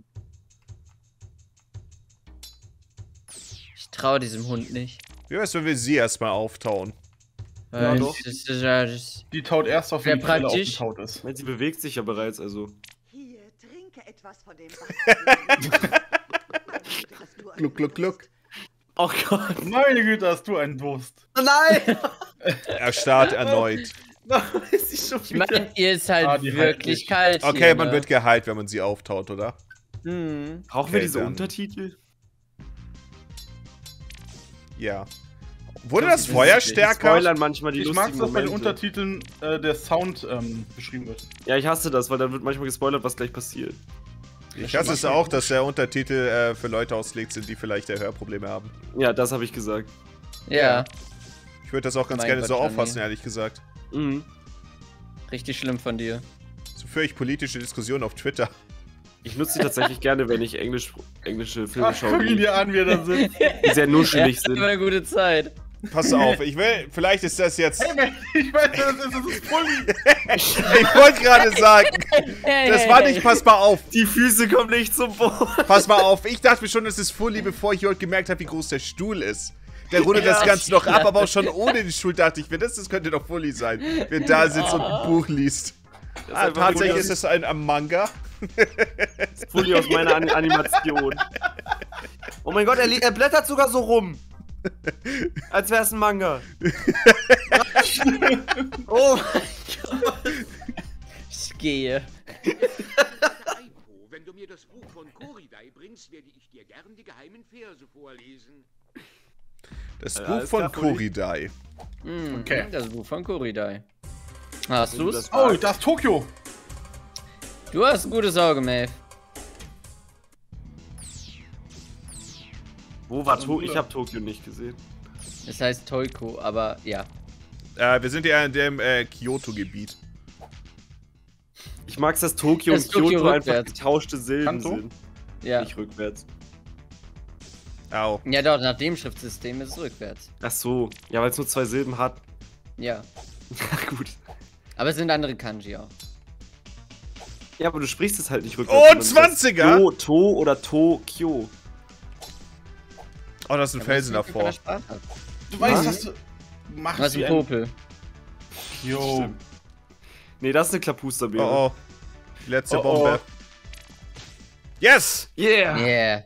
Ich traue diesem Hund nicht. Wie wär's, wenn wir sie erstmal auftauen? Ja, Äh, doch. Das, das, das, das, Die taut erst auf, Sehr wenn die Fälle praktisch. aufgetaut ist. Weil sie bewegt sich ja bereits, also. Hier, trinke etwas von dem Wasser. Gluck, gluck, gluck. Oh Gott. Meine Güte, hast du einen Durst. Nein! Er starrt erneut. Ist sie schon Ich meine, ihr ist halt Ah, die halt wirklich nicht. kalt Okay, hier, man ne? wird geheilt, wenn man sie auftaut, oder? Hm. Brauchen wir Okay, diese dann- Untertitel? Ja. Wurde Das das ist Feuer richtig. stärker? Spoilern manchmal die Ich lustigen mag es, dass bei den Momente. Untertiteln äh, der Sound ähm, beschrieben wird. Ja, ich hasse das, weil dann wird manchmal gespoilert, was gleich passiert. Ich hasse es auch, dass der Untertitel äh, für Leute ausgelegt sind, die vielleicht äh, Hörprobleme haben. Ja, das habe ich gesagt. Ja, Ich würde das auch ganz Mein gerne Gott, so Johnny. auffassen, ehrlich gesagt. Mhm. richtig schlimm von dir. So führe ich politische Diskussionen auf Twitter. Ich nutze sie tatsächlich gerne, wenn ich Englisch, englische Filme Ach, schaue, guck ihn die, dir an, wie er da sitzt. die sehr nuschelig Ja, sind. immer eine gute Zeit. Pass auf, ich will, vielleicht ist das jetzt... Ich weiß, das ist, das ist Pulli. Ich wollte gerade sagen, das war nicht, pass mal auf, Die Füße kommen nicht zum Boden. pass mal auf. Ich dachte mir schon, das ist Fully, bevor ich heute gemerkt habe, wie groß der Stuhl ist. Der rundet das Ganze noch ab, aber auch schon ohne den Stuhl dachte ich mir, das, das könnte doch Fully sein, wer da sitzt und ein Buch liest. Ah, einfach tatsächlich Fully ist es ein, ein Manga. Fully aus meiner An Animation. Oh mein Gott, er, li- er blättert sogar so rum. Als wäre es ein Manga. Oh mein Gott. Ich gehe. Aiko, wenn du mir das Buch von Koridai bringst, werde ich dir gern die geheimen Verse vorlesen. Das Äh, Buch alles von klar, Fully. Koridai. Hm, Okay. Das Buch von Koridai. Hast Wenn du du's? das Oh, magst. das ist Tokio. Du hast ein gutes Auge, Maeve. Wo war Tokio? Ich habe Tokio nicht gesehen. Es heißt Toiko, aber ja. Äh, wir sind ja in dem äh, Kyoto-Gebiet. Ich mag's, dass Tokio Das und ist Tokio Kyoto einfach rückwärts. getauschte Silben Kanto? sind. Ja. Nicht rückwärts. Au. Ja, doch, nach dem Schriftsystem ist es rückwärts. Ach so. Ja, weil es nur zwei Silben hat. Ja. Ja, gut. Aber es sind andere Kanji auch. Ja, aber du sprichst es halt nicht rückwärts. Oh, sondern das zwanziger! To, To oder Tokio. Oh, da ist ein Felsen Aber das ist davor. nicht von der Sprache. Du weißt, Was? dass du machst Was wie ein ein... Popel. Jo. Nee, das ist eine Klapusterbeere. Oh, oh. Die letzte Oh, Bombe. Yes! Yeah! Yeah.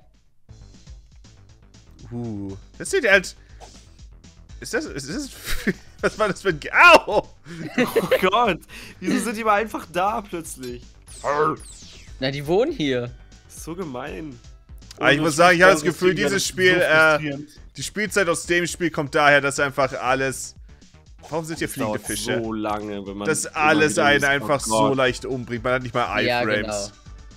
Uh. Das sieht halt... Ist das... Ist das... Was war das für ein... Au! Oh Gott! Wieso sind die mal einfach da plötzlich? Na, die wohnen hier. Das ist so gemein. Aber ich Oh, muss sagen, ich habe das das Gefühl, Ding, das dieses ist Spiel... so äh, frustrierend. die Spielzeit aus dem Spiel kommt daher, dass einfach alles... Warum sind hier Das fliegende dauert Fische? so lange, wenn man. Dass immer alles wieder einen liest. einfach Oh so Gott. leicht umbringt. Man hat nicht mal Ja, Iframes. genau.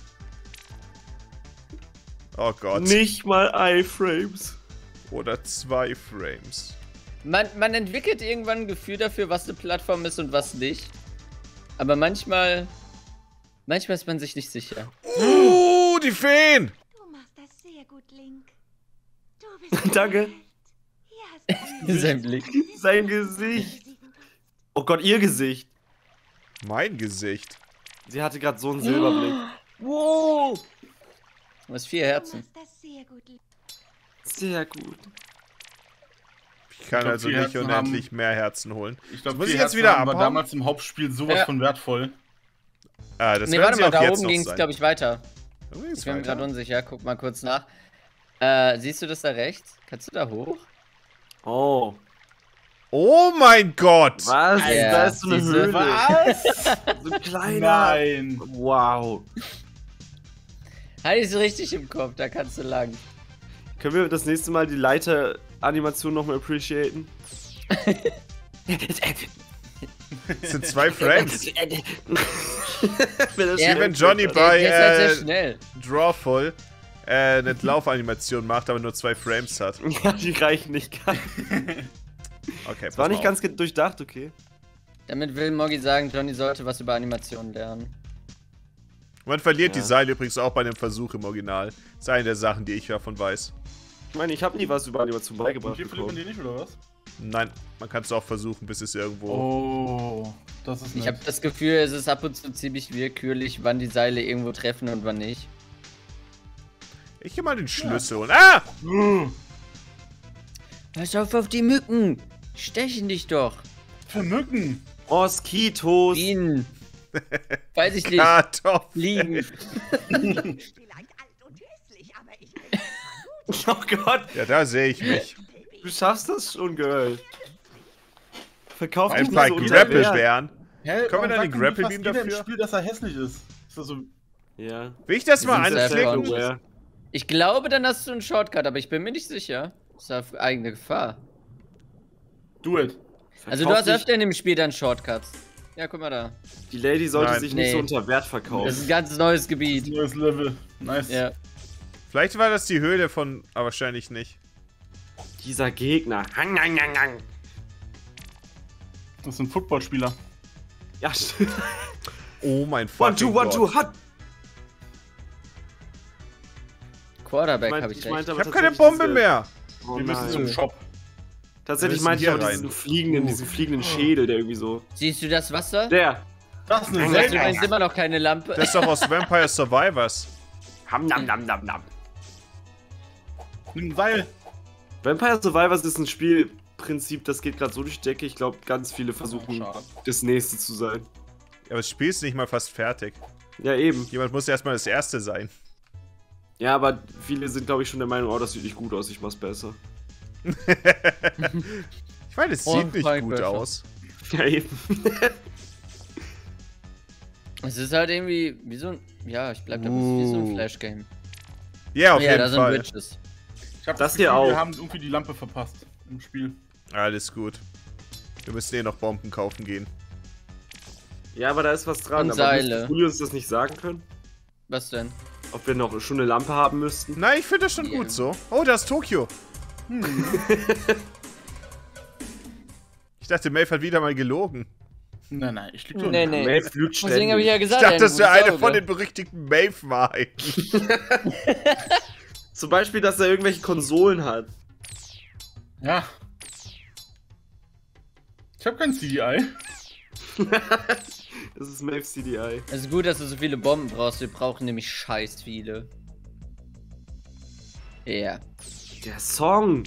Oh Gott. Nicht mal iFrames. Oder zwei Frames. Man, man entwickelt irgendwann ein Gefühl dafür, was eine Plattform ist und was nicht. Aber manchmal... Manchmal ist man sich nicht sicher. Uh, die Feen! Du machst das sehr gut, Link. Du bist Danke. ein Held. Hier hast du Sein Blick. Sein Gesicht. Oh Gott, ihr Gesicht. Mein Gesicht. Sie hatte gerade so einen Silberblick. Wow! Du hast vier Du Herzen. machst das sehr gut, Link. Sehr gut. Ich kann glaub, also vier nicht Herzen unendlich mehr Herzen holen. Ich glaube, Muss vier ich jetzt Herzen wieder haben war abhauen? damals im Hauptspiel sowas Ja. von wertvoll. Ah, das Nee, werden warte sie mal, auch da jetzt oben noch ging es, sein. glaube ich, weiter. Oh, geht's Ich bin mir weiter? gerade unsicher. Guck mal kurz nach. Äh, siehst du das da rechts? Kannst du da hoch? Oh. Oh mein Gott! Was? Ja, da ist so eine diese- Höhle. Was? So ein kleiner. Nein. Wow. Halt ich so richtig im Kopf, da kannst du lang. Können wir das nächste Mal die Leiter-Animation nochmal appreciaten? Das sind zwei Frames. Wenn das Ja, Wie schnell wenn Johnny geht. bei Der ist halt sehr äh, schnell. Drawful äh, eine Laufanimation macht, aber nur zwei Frames hat. Ja, die reichen nicht ganz. Okay, Das war nicht ganz ge- durchdacht, okay. Damit will Moggi sagen, Johnny sollte was über Animationen lernen. Man verliert Ja. die Seile übrigens auch bei dem Versuch im Original. Das ist eine der Sachen, die ich davon weiß. Ich meine, ich habe nie was über Animation Und beigebracht hier verliert man bekommen. die nicht, oder was? Nein, man kann es auch versuchen, bis es irgendwo... Oh, das ist Ich nett. habe das Gefühl, es ist ab und zu ziemlich willkürlich, wann die Seile irgendwo treffen und wann nicht. Ich geh mal den Schlüssel und... Ah! Pass auf auf die Mücken! Stechen dich doch! Für Mücken. Moskitos. Bienen! Weiß ich nicht. Kartoffel. Fliegen! Vielleicht alt und hässlich, aber ich bin Oh Gott, Ja, da sehe ich mich. du schaffst das schon, Girl. Verkauft Ein ihn paar so unter Grapple Wert. Bären. Hä, Können wir dann warum den sagt Grapple denn Beam fast jeder im dafür? Spiel, dass er hässlich ist. Ist das so... Ja. Will ich das Die mal sind sehr anklicken? conscious. Ja. Ich glaube, dann hast du einen Shortcut, aber ich bin mir nicht sicher. Das ist auf eigene Gefahr. Do it. Also du Verkauft hast nicht- öfter in dem Spiel dann Shortcuts. Ja, guck mal da. Die Lady sollte Nein. sich nicht Nee. so unter Wert verkaufen. Das ist ein ganz neues Gebiet. Neues Level. Nice. Ja. Vielleicht war das die Höhle von... Aber wahrscheinlich nicht. Dieser Gegner. Hang, hang, hang, hang. Das ist ein Footballspieler. Ja, stimmt. Oh mein One, fucking two, one, Gott. two, hot. Quarterback Ich mein- habe ich, ich recht. meinte Ich aber hab keine tatsächlich Bombe diese- mehr. Oh Wir müssen nein. zum Shop. Tatsächlich Wir müssen meinte ich hier aber rein. diesen fliegenden, Uh. diesen fliegenden Schädel, der irgendwie so... Siehst du das Wasser? Der. Das ist eine Du hast Säge. übrigens immer noch keine Lampe. Das ist doch aus Vampire Survivors. Ham, nam, nam, nam, nam. Nimm ein Seil. Vampire Survivors ist ein Spielprinzip, das geht gerade so durch die Decke. Ich glaube, ganz viele versuchen, Schade. das nächste zu sein. Aber das Spiel ist nicht mal fast fertig. Ja, eben. Jemand muss erstmal das Erste sein. Ja, aber viele sind, glaube ich, schon der Meinung, oh, das sieht nicht gut aus, ich mach's besser. Ich meine, es Oh, sieht nicht Mike gut Becher. aus. Ja, eben. Es ist halt irgendwie wie so ein. Ja, ich bleib da wie so ein Uh. Flash-Game. Ja, auf ja, da jeden sind Fall. Witches. Ich hab Das das hier Gefühl, auch. Wir haben irgendwie die Lampe verpasst im Spiel. Alles gut. Wir müssen eh noch Bomben kaufen gehen. Ja, aber da ist was dran. Und aber Seile. müsste Fully uns das nicht sagen können? Was denn? Ob wir noch schon eine Lampe haben müssten? Nein, ich finde das schon Ja. gut so. Oh, da ist Tokio. Ich dachte, Maeve hat wieder mal gelogen. Nein, nein, ich lieg doch Nee, nicht. nee. Maeve lügt Deswegen habe ich ja ständig. Ich gesagt, dachte, ein das wäre gutes eine von Auge. den berüchtigten Maeve-Wahrheiten. Zum Beispiel, dass er irgendwelche Konsolen hat. Ja. Ich hab kein C D I. Das ist Maeve C D I. Es ist gut, dass du so viele Bomben brauchst. Wir brauchen nämlich scheiß viele. Ja. Der Song.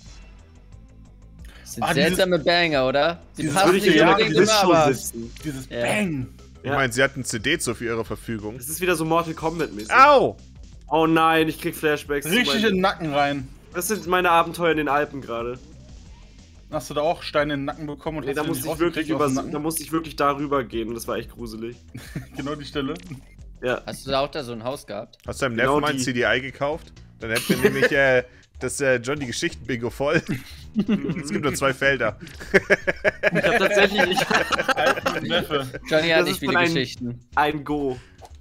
Das sind Ah, dieses- seltsame Banger, oder? Sie dieses passen Würde ich nicht in der unbedingt immer, Quizshow aber... sitzen. Dieses Ja. Bang. Ich meine, sie hatten C D zu für ihre Verfügung. Das ist wieder so Mortal Kombat mäßig. Au! Oh nein, ich krieg Flashbacks. zu Richtig in meinen- den Nacken rein. Das sind meine Abenteuer in den Alpen gerade. Hast du da auch Steine in den Nacken bekommen und Nee, hast da die musste nicht ich wirklich rausgekriegt aus über, dem da Nacken? musste ich wirklich darüber gehen und das war echt gruselig. Genau die Stelle. Ja. Hast du da auch da so ein Haus gehabt? Hast du deinem Genau Neffen mal ein die. C D I gekauft? Dann hätten wir nämlich äh, das äh, John die Geschichten-Bingo voll. Es gibt nur zwei Felder. Ich hab tatsächlich ich, Alten Neffe. Johnny Das hat ist nicht viele von einem- Geschichten. ein Go.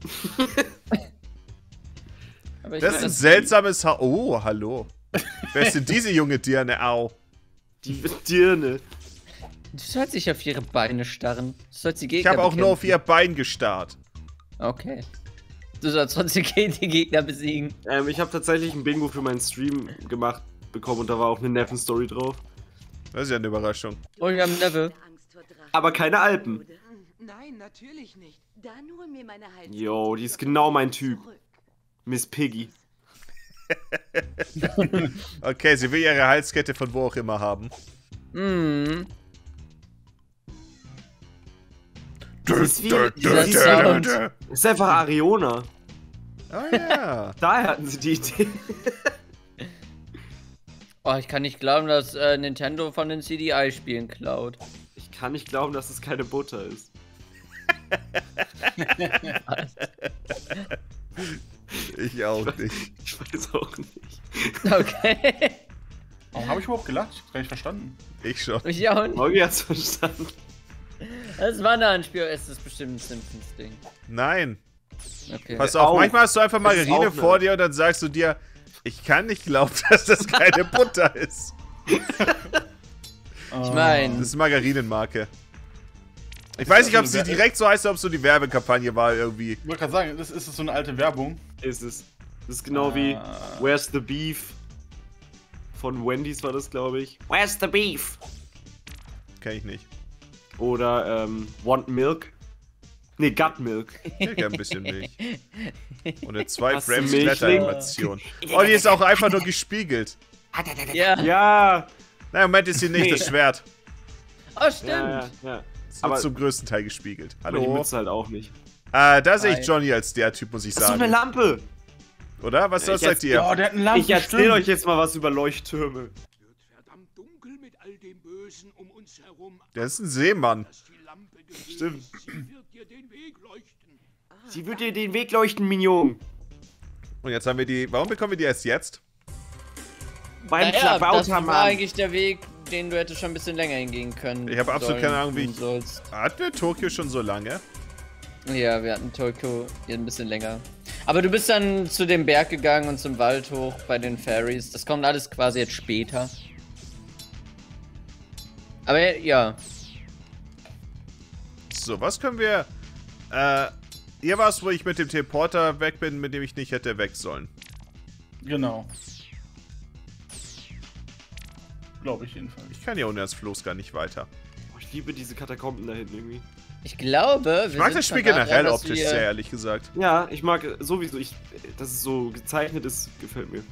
Aber ich Das ist ein seltsames Ha... Oh, hallo. Wer ist denn diese junge Dirne? Au. Die Dirne. Du sollst dich auf ihre Beine starren. Du sollst die Ich Gegner habe auch nur auf bekämpfen. ihr Bein gestarrt. Okay. Du sollst trotzdem die Gegner besiegen. Ähm, ich habe tatsächlich ein Bingo für meinen Stream gemacht bekommen und da war auch eine Neffen-Story drauf. Das ist ja eine Überraschung. Oh, wir haben einen Level. Angst vor Drachen. Aber keine Alpen. Nein, natürlich nicht. Dann hol mir meine Halskette. Yo, die ist genau mein Typ. Zurück. Miss Piggy. Okay, sie will ihre Halskette von wo auch immer haben. Mhm. Das ist wie, Dieser das ist, Sound. das ist einfach Ariona. Oh ja. Daher hatten sie die Idee. Oh, ich kann nicht glauben, dass äh, Nintendo von den C D I-Spielen klaut. Ich kann nicht glauben, dass es keine Butter ist. Ich auch nicht. Ich weiß auch nicht. Okay. Warum habe ich überhaupt gelacht? Ich hab's gar nicht verstanden. Ich schon. Ich auch nicht. Morgi hat's verstanden. Das war ein Anspiel. Es ist bestimmt ein Simpsons-Ding. Nein. Okay. Pass auf, Auch. manchmal hast du einfach Das ist Margarine auch vor eine- dir und dann sagst du dir, ich kann nicht glauben, dass das keine Butter ist. Ich meine, Das ist Margarinenmarke. Ich weiß nicht, ob sie direkt so heißt oder ob es so die Werbekampagne war irgendwie. Ich wollte gerade sagen, das ist so eine alte Werbung. Ist es. Das ist genau wie Ah. Where's the Beef? Von Wendy's war das, glaube ich. Where's the Beef? Kenn ich nicht. Oder ähm, Want Milk? Nee, Gut Milk. Ich hätte gern ein bisschen Milch. Und eine zwei Hast du Frames Milchling? Kletteranimation. Oh, die ist auch einfach nur gespiegelt. ja. Ja! Nein, im Moment ist sie nicht, Nee. das Schwert. Oh, stimmt. Ja, ja, ja. Ist nur Aber- zum größten Teil gespiegelt. Aber die Hallo. Mütze halt auch nicht. Äh, da sehe Hi. ich Johnny als der Typ, muss ich Das ist so eine sagen. Lampe! Oder? Was, was Ich sagt jetzt- ihr? Oh, der hat einen Lampen. Ich erzähle euch jetzt mal was über Leuchttürme. Wird verdammt dunkel mit all will dem Bösen um uns herum. Der ist ein Seemann. Dass die Lampe gewöhnt, Stimmt. Sie wird dir den Weg leuchten. Sie wird dir den Weg leuchten, Mignon. Und jetzt haben wir die. Warum bekommen wir die erst jetzt? Beim Naja, das war Klabautermann. eigentlich der Weg, den du hättest schon ein bisschen länger hingehen können. Ich habe absolut sollen, keine Ahnung, wie ich- tun sollst. Hatten wir Tokio schon so lange? Ja, wir hatten Tokio hier ein bisschen länger. Aber du bist dann zu dem Berg gegangen und zum Wald hoch bei den Fairies. Das kommt alles quasi jetzt später. Aber ja. So, was können wir. Äh. Hier war es, wo ich mit dem Teleporter weg bin, mit dem ich nicht hätte weg sollen. Genau. Glaube ich jedenfalls. Ich kann ja ohne das Floß gar nicht weiter. Oh, ich liebe diese Katakomben da hinten irgendwie. Ich glaube, wir Ich mag sind das Spiel schon da generell dran, dass optisch wir- sehr, ehrlich gesagt. Ja, ich mag sowieso, ich, dass es so gezeichnet ist, gefällt mir.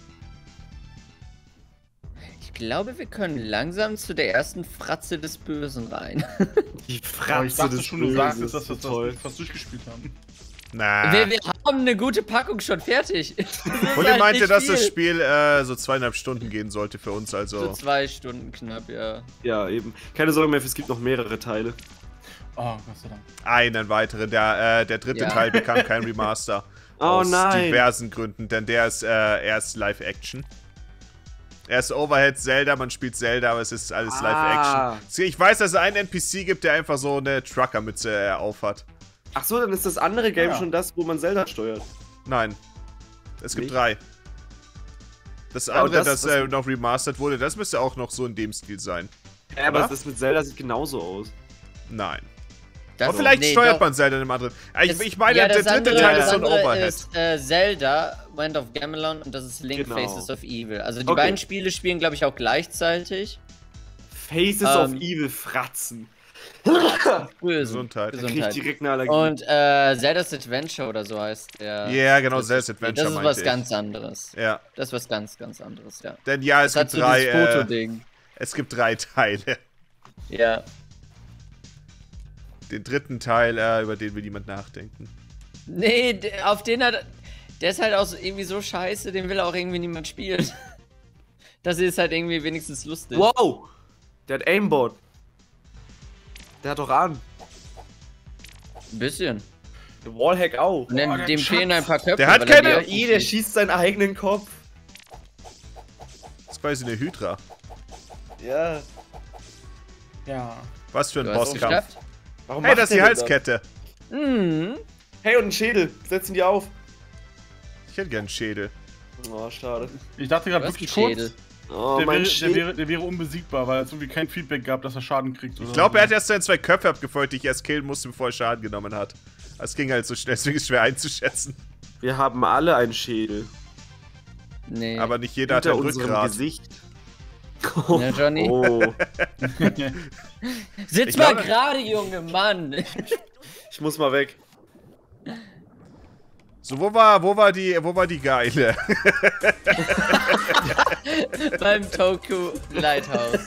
Ich glaube, wir können langsam zu der ersten Fratze des Bösen rein. Die Aber Fratze ich dachte des schon, du sagst Bösen, jetzt, dass wir ist das toll. fast durchgespielt haben. Na. wir, wir haben eine gute Packung schon fertig. Das ist Uli halt meinte, nicht dass das viel. Spiel äh, so zweieinhalb Stunden gehen sollte für uns, So also. zwei Stunden knapp, ja. Ja, eben. Keine Sorge mehr, es gibt noch mehrere Teile. Oh, Gott sei Dank. Einen weiteren. Der, äh, der dritte Ja. Teil bekam kein Remaster. Oh aus nein. diversen Gründen, denn der ist, äh, er ist Live-Action. Er ist Overhead Zelda, man spielt Zelda, aber es ist alles Ah. Live-Action. Ich weiß, dass es einen N P C gibt, der einfach so eine Trucker-Mütze äh, aufhat. Ach so, dann ist das andere Game Ja. schon das, wo man Zelda steuert. Nein. Es gibt Nicht? drei. Das Ja, andere, und das- das, äh, noch remastert wurde, das müsste auch noch so in dem Stil sein. Ja, aber Oder? das mit Zelda sieht genauso aus. Nein. Das, Aber vielleicht nee, steuert doch. man Zelda in einem anderen. Ah, Ich, Es- ich meine, ja, der das dritte andere- Teil das ist so ein andere Overhead. ist, äh, Zelda, Wind of Gamelon und das ist Link Genau. Faces of Evil. Also die Okay. beiden Spiele spielen, glaube ich, auch gleichzeitig. Faces Ähm. of Evil Fratzen. Böse. Gesundheit. Da krieg ich Gesundheit. direkt eine Allergie. Und äh, Zelda's Adventure oder so heißt der. Ja, genau, das Zelda's Spiel. Adventure Das ist meinte was ich. ganz anderes. Ja. Das ist was ganz, ganz anderes, ja. Denn ja, es Das hat gibt so drei. dieses Äh, Fotoding. es gibt drei Teile. Ja. Den dritten Teil, äh, über den will niemand nachdenken. Nee, d- auf den hat. Der ist halt auch so, irgendwie so scheiße, den will auch irgendwie niemand spielen. Das ist halt irgendwie wenigstens lustig. Wow! Der hat Aimbot. Der hat doch an. Ein bisschen. Der Wallhack auch. Und dem, Oh, der dem fehlen ein paar Köpfe. Der hat weil er keine- die Ja, auch I, der schießt. schießt seinen eigenen Kopf. Das ist quasi eine Hydra. Ja. Ja. Was für ein Du hast es Bosskampf. geschafft? Warum Hey, macht das ist die der denn Halskette. Mhm. Hey, und ein Schädel. Setzen die auf. Ich hätte gern einen Schädel. Oh, schade. Ich dachte gerade Du hast wirklich einen kurz, Schädel. Oh, der, mein wäre, der, Schädel. wäre, der wäre unbesiegbar, weil es irgendwie kein Feedback gab, dass er Schaden kriegt. Ich glaube, er hat erst seine zwei Köpfe abgefeuert, die ich erst killen musste, bevor er Schaden genommen hat. Das ging halt so schnell, deswegen ist es schwer einzuschätzen. Wir haben alle einen Schädel. Nee. Aber nicht jeder hat Hinter ein unserem Rückgrat. Gesicht. Ja, Johnny. Oh. Sitz Ich mal glaube- gerade, Junge Mann. Ich muss mal weg. So, wo war, wo war die, wo war die Geile? Beim Tokyo Lighthouse.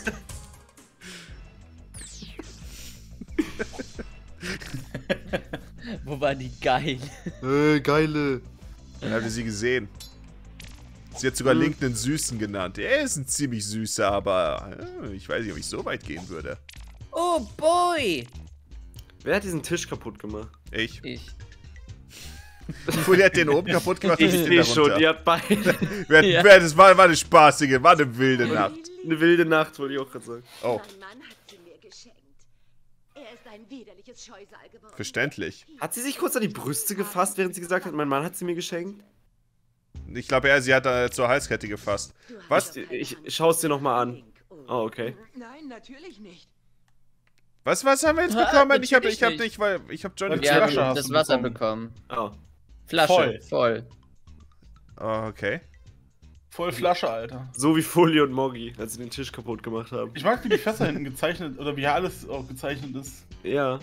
Wo war die geil? Äh, geile. Dann haben wir sie gesehen. Sie hat sogar Link einen Süßen genannt. Er ist ein ziemlich süßer, aber äh, ich weiß nicht, ob ich so weit gehen würde. Oh boy! Wer hat diesen Tisch kaputt gemacht? Ich. Ich. Uli hat den oben kaputt gemacht und Ich ich den sehe schon, darunter. ihr habt beide Wer, Ja. wer, das war, war eine spaßige, war eine wilde Nacht. eine wilde Nacht, wollte ich auch gerade sagen. Oh, Mein Mann hat sie mir geschenkt. Er ist ein widerliches Scheusal geworden. verständlich. Hat sie sich kurz an die Brüste gefasst, während sie gesagt hat, mein Mann hat sie mir geschenkt? Ich glaube, er, sie hat da zur Halskette gefasst. Du hast Was? doch Ich, keine ich schau es dir nochmal an. Link. Oh, okay. Nein, natürlich nicht. Was, was haben wir jetzt Ah, bekommen? Ich habe natürlich ich hab nicht. nicht, weil ich habe Johnny Und Wir Flasche haben hast das du Wasser bekommen. bekommen. Oh. Flasche, Voll. voll. Oh, okay. Voll Flasche, Alter. So wie Folie und Moggy, als sie den Tisch kaputt gemacht haben. Ich mag, wie die Fässer hinten gezeichnet, oder wie hier alles auch gezeichnet ist. Ja.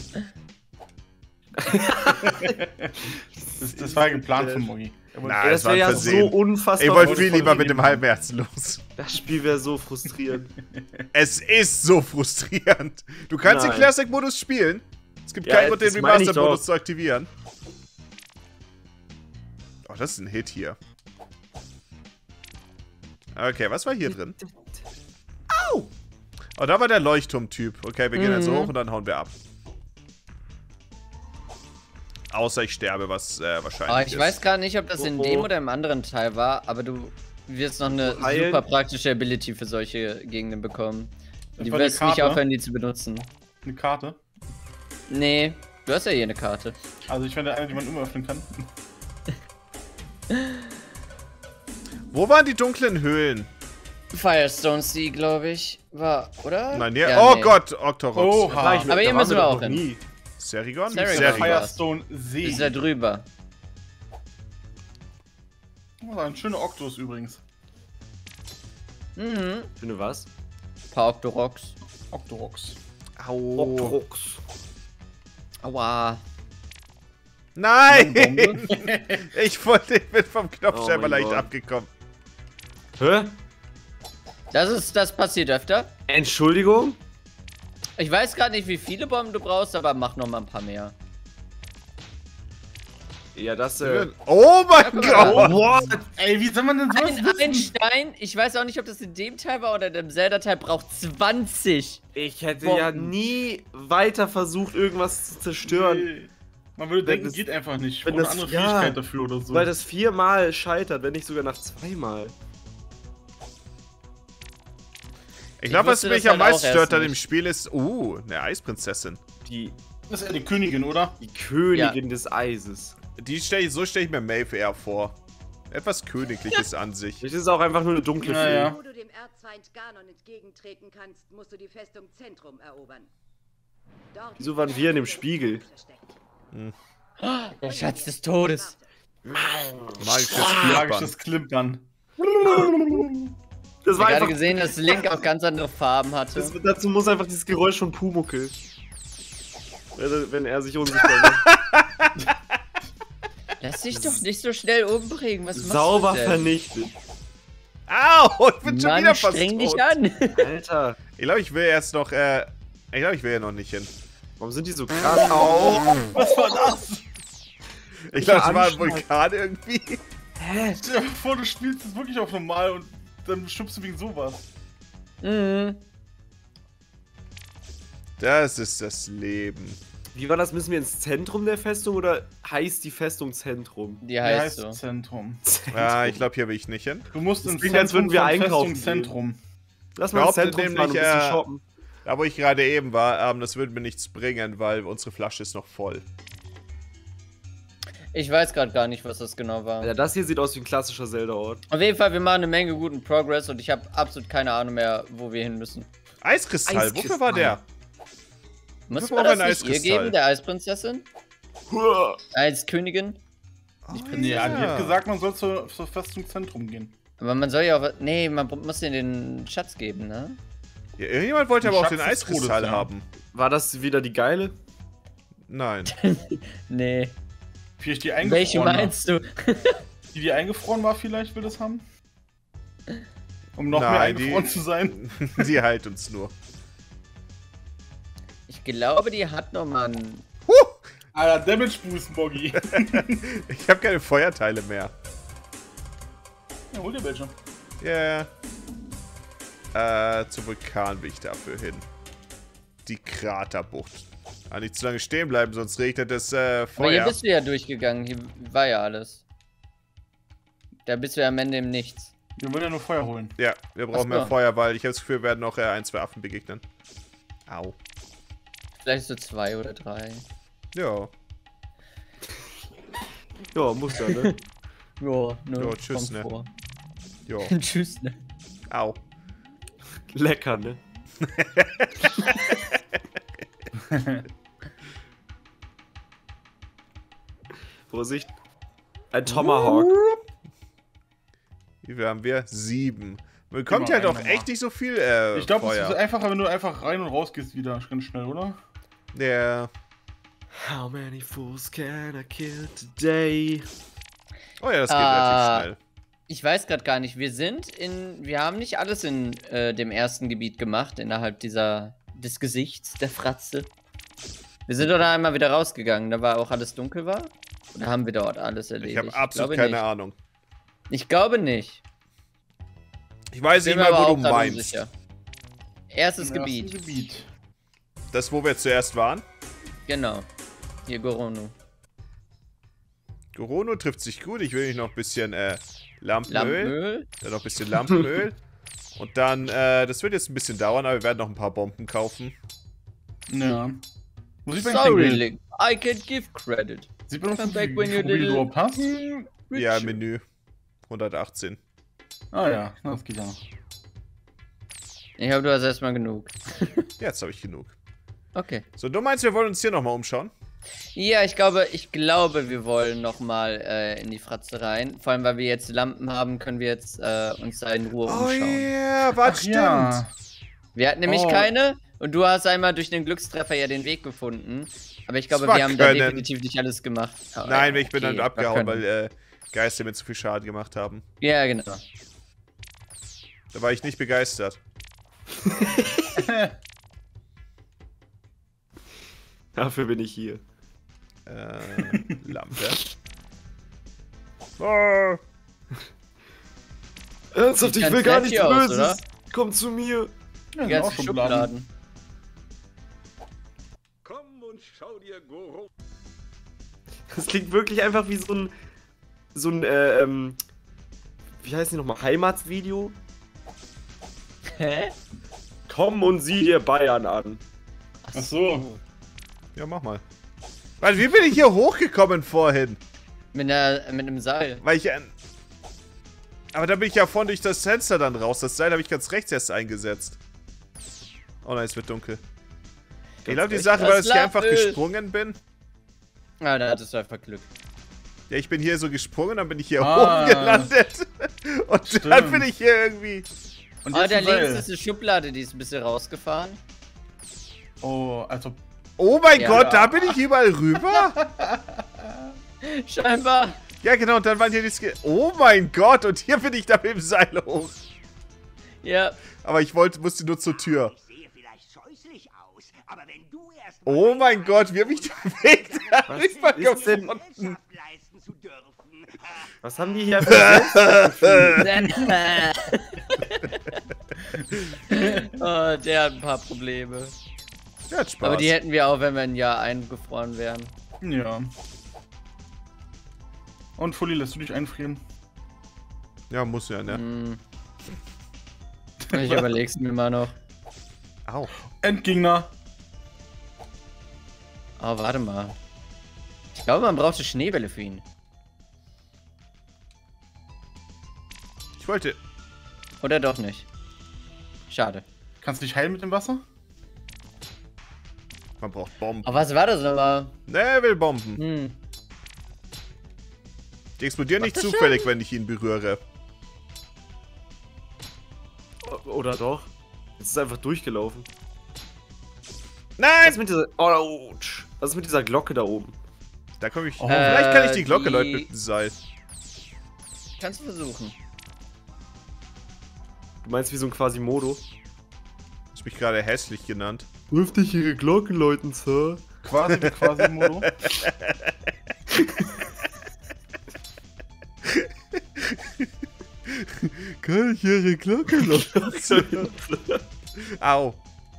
Das, das war ja geplant von Moggy. Er wollte- Na, Ey, das das war wäre ein ja so Versehen. unfassbar. Ich wollte wollte viel voll lieber mit dem nehmen. halben Herzen los. Das Spiel wäre so frustrierend. Es ist so frustrierend. Du kannst Nein. den Classic-Modus spielen. Es gibt Ja, keinen Grund, den das meine ich Remastered-Modus doch. zu aktivieren. Oh, das ist ein Hit hier. Okay, was war hier drin? Oh, da war der Leuchtturm-Typ. Okay, wir gehen Mhm. jetzt hoch und dann hauen wir ab. Außer ich sterbe, was äh, wahrscheinlich Aber ich ist. weiß gerade nicht, ob das in Oh, oh. dem oder im anderen Teil war, aber du wirst noch eine Heilen. super praktische Ability für solche Gegenden bekommen. Das Du war die wirst nicht Karte. aufhören, die zu benutzen. Eine Karte. Nee, du hast ja hier eine Karte. Also ich werde eine, die man immer öffnen kann. Wo waren die dunklen Höhlen? Firestone Sea, glaube ich, war, oder? Nein, hier. Ja, oh nee. Gott, Octorox. Oha. Da war ich mit- Aber hier da waren müssen wir doch auch noch hin. nie. Serigon? Serigon. Serigon. Firestone Das See. ist da drüber. Das war ein schöner Octus übrigens. Mhm. Finde was? Paar Octoroks. Octorox. Au. Octorox. Aua. Nein! Bombe. Ich wollte, ich bin vom Knopf Oh scheinbar mein leicht Gott. abgekommen. Hä? Das ist, das passiert öfter. Entschuldigung? Ich weiß gerade nicht, wie viele Bomben du brauchst, aber mach noch mal ein paar mehr. Ja, das, äh... Oh mein Ja, guck mal. Gott! What? Ey, wie soll man denn sowas Ein, wissen? ein Stein, ich weiß auch nicht, ob das in dem Teil war oder in dem Zelda-Teil, braucht zwanzig. Ich hätte Bomben. ja nie weiter versucht, irgendwas zu zerstören. Nee. Man würde Wenn denken, das- geht einfach nicht. wenn Ohne das- andere ja. Fähigkeit dafür oder so. Weil das viermal scheitert, wenn nicht sogar nach zweimal. Ich glaube, was wusste mich das am halt meisten auch stört erst an dem nicht. Spiel ist, uh, eine Eisprinzessin. Die, Das ist ja die Königin, oder? die Königin des Eises. Die stell ich, so stelle ich mir Maeve eher vor. Etwas Königliches an sich. Vielleicht ist es auch einfach nur eine dunkle Ja, Fee. ja. Wo du dem Erzfeind Ganon entgegentreten kannst, musst du die Festung Zentrum erobern. Dort Wieso waren wir in dem Spiegel? Der Schatz des Todes. Magisches Magisches Klimpern. Das Ich war habe gerade einfach... gesehen, dass Link auch ganz andere Farben hatte. Das, dazu muss einfach dieses Geräusch von Pumuckl. Wenn wenn er sich unsichtbar macht. Lass dich doch nicht so schnell umbringen. Was machst Sauber du denn? vernichtet. Au! Ich bin schon Mann, wieder fast streng tot. dich an. Alter, Ich glaube, ich will erst noch, äh... Ich glaube, ich will ja noch nicht hin. warum sind die so krass? Au! Was war das? Ich glaube, es war ein Anschlag. Vulkan irgendwie. Hä? Stell dir mal vor, du spielst es wirklich auf normal und dann stirbst du wegen sowas. Mhm. Das ist das Leben. Wie war das? Müssen wir ins Zentrum der Festung oder heißt die Festung Zentrum? Die Wie heißt heißt so. Zentrum. Ja, ich glaube, hier will ich nicht hin. Du musst ins klingt, als würden wir von einkaufen Festung Zentrum. Lass mal ins Behauptet Zentrum fahren und ein nämlich, bisschen äh, shoppen. Da, wo ich gerade eben war, ähm, das würde mir nichts bringen, weil unsere Flasche ist noch voll. Ich weiß gerade gar nicht, was das genau war. Alter, das hier sieht aus wie ein klassischer Zelda-Ort. Auf jeden Fall, wir machen eine Menge guten Progress und ich habe absolut keine Ahnung mehr, wo wir hin müssen. Eiskristall, Eiskristall. wofür war der? Muss Wir man brauchen das einen nicht ihr Eiskristal. geben, der Eisprinzessin? Als Königin? Nicht Nee, ja, die hat gesagt, man soll zur, zur Festung Zentrum gehen. Aber man soll ja auch... Nee, man muss ihr den Schatz geben, ne? Ja, irgendjemand wollte Ein aber auch Schatz den des Todes, Eiskristall ja. haben. War das wieder die geile? Nein. Nee. Vielleicht die eingefroren Welche war. meinst du? Die, die eingefroren war, vielleicht will das haben? Um noch mehr Nein, eingefroren die- zu sein. Die heilt uns nur. Ich glaube, die hat noch mal einen... Alter, Damage Boost, Boggy. Ich habe keine Feuerteile mehr. Ja, hol dir welche. Ja. Yeah. Äh, zum Vulkan will ich dafür hin. Die Kraterbucht. Ah, nicht zu lange stehen bleiben, sonst regnet es äh, Aber hier Feuer. bist du ja durchgegangen. Hier war ja alles. Da bist du ja am Ende im Nichts. Wir wollen ja nur Feuer holen. Ja, wir brauchen Ach so. mehr Feuer, weil ich habe das Gefühl, wir werden noch äh, ein, zwei Affen begegnen. Au. Vielleicht so zwei oder drei. Ja. Ja, muss ja, ne? Ja, ne? Ja, tschüss, kommt ne? vor. Ja. Tschüss, ne? Au. Lecker, ne? Vorsicht. Ein Tomahawk. Wie viel haben wir? Sieben. Man bekommt Immer halt auch einen echt nicht so viel äh, Ich glaube, es ist Feuer. einfacher, wenn du einfach rein und raus gehst wieder. Ganz schnell, oder? Ja. How many fools can I kill today? Oh ja, das geht Ah. relativ schnell. Ich weiß gerade gar nicht. Wir sind in... Wir haben nicht alles in äh, dem ersten Gebiet gemacht, innerhalb dieser... des Gesichts der Fratze. Wir sind doch da einmal wieder rausgegangen, da war auch alles dunkel war? Oder haben wir dort alles erledigt? Ich habe absolut glaube keine nicht. Ahnung. Ich glaube nicht. Ich weiß Bin nicht mir mal, aber wo auch du gerade meinst. unsicher. Erstes Im Gebiet. ersten Gebiet. Das, wo wir zuerst waren. Genau. Hier, Gorono. Gorono trifft sich gut. Ich will nicht noch ein bisschen äh, Lampenöl. Lampenöl. Dann noch ein bisschen Lampenöl. Und dann, äh, das wird jetzt ein bisschen dauern, aber wir werden noch ein paar Bomben kaufen. Ja. Wo sieht man Sorry, eigentlich Link. I can't give credit. Sieht man, Come wie back wie when you mobil did du überhaupt hast? Ja, im Menü. hundertachtzehn. Ah ja, das geht ja noch. Ich glaube, du hast erstmal genug. Jetzt habe ich genug. Okay. So, du meinst, wir wollen uns hier nochmal umschauen? Ja, ich glaube, ich glaube, wir wollen nochmal äh, in die Fratze rein. Vor allem, weil wir jetzt Lampen haben, können wir jetzt äh, uns da in Ruhe Oh umschauen. yeah, was stimmt. Ja. Wir hatten nämlich Oh. keine und du hast einmal durch den Glückstreffer ja den Weg gefunden. Aber ich glaube, Das war wir haben da können. definitiv nicht alles gemacht. Aber, Nein, ja, ich bin okay, dann abgehauen, war können. weil äh, Geister mir zu viel Schaden gemacht haben. Ja, genau. Da war ich nicht begeistert. Dafür bin ich hier. Äh, Lampe. Oh. Ernsthaft, Sieht ich will ganz gar nett nichts hier aus, Böses. oder? Komm zu mir. Ja, Die sind auch ganzen Schubladen. Schubladen. Komm und schau dir Goro. Das klingt wirklich einfach wie so ein. So ein, äh, ähm. Wie heißt die nochmal? Heimatsvideo? Hä? Komm und sieh dir Bayern an. Ach so. Ja, mach mal. Weil, wie bin ich hier hochgekommen vorhin? Mit, einer, mit einem Seil. Weil ich ein. Aber da bin ich ja vorhin durch das Fenster dann raus. Das Seil habe ich ganz rechts erst eingesetzt. Oh nein, es wird dunkel. Ich glaube, die rechts. Sache war, dass Das ich einfach Lampenöl. gesprungen bin. Ah, da hattest du einfach Glück. Ja, ich bin hier so gesprungen, dann bin ich hier Ah. oben gelandet. Und dann Stimmt. bin ich hier irgendwie. Und Oh, jetzt da ein Seil. links ist eine Schublade, die ist ein bisschen rausgefahren. Oh, also. Oh mein Ja. Gott, da bin ich überall rüber? Scheinbar. Ja, genau, und dann waren hier die Sk Oh mein Gott, und hier bin ich da mit dem Seil hoch. Ja. Aber ich wollte, musste nur zur Tür. Ich sehe vielleicht scheußlich aus, aber wenn du erst Oh mein Gott, wie habe ich den Weg darüber ist denn- gefunden? Gesellschaft leisten zu dürfen. Was haben die hier für Oh, der hat ein paar Probleme. Ja, hat Spaß. Aber die hätten wir auch, wenn wir ein Jahr eingefroren wären. Ja. Und Fully, lässt du dich einfrieren? ja, muss ja, ne? Hm. Ich überleg's mir mal noch. Au. Endgegner. Oh, warte mal. Ich glaube, man brauchte Schneebälle für ihn. Ich wollte... Oder doch nicht. Schade. Kannst du dich heilen mit dem Wasser? Man braucht Bomben. Oh, was war das nochmal? Ne, er will Bomben. Hm. Die explodieren nicht Macht das zufällig, wenn ich ihn berühre. Oder doch? Jetzt ist einfach durchgelaufen. Nein! Was ist mit dieser. Oh, ouch. Was ist mit dieser Glocke da oben? Da komme ich... Oh. Vielleicht kann ich die Äh, Glocke die- läuten mit dem Seil. Kannst du versuchen. Du meinst wie so ein Quasimodo? Hast mich gerade hässlich genannt. Dürfte ich ihre Glocken läuten, Sir? Quasi, quasi Modo. Kann ich ihre Glocke läuten? Au.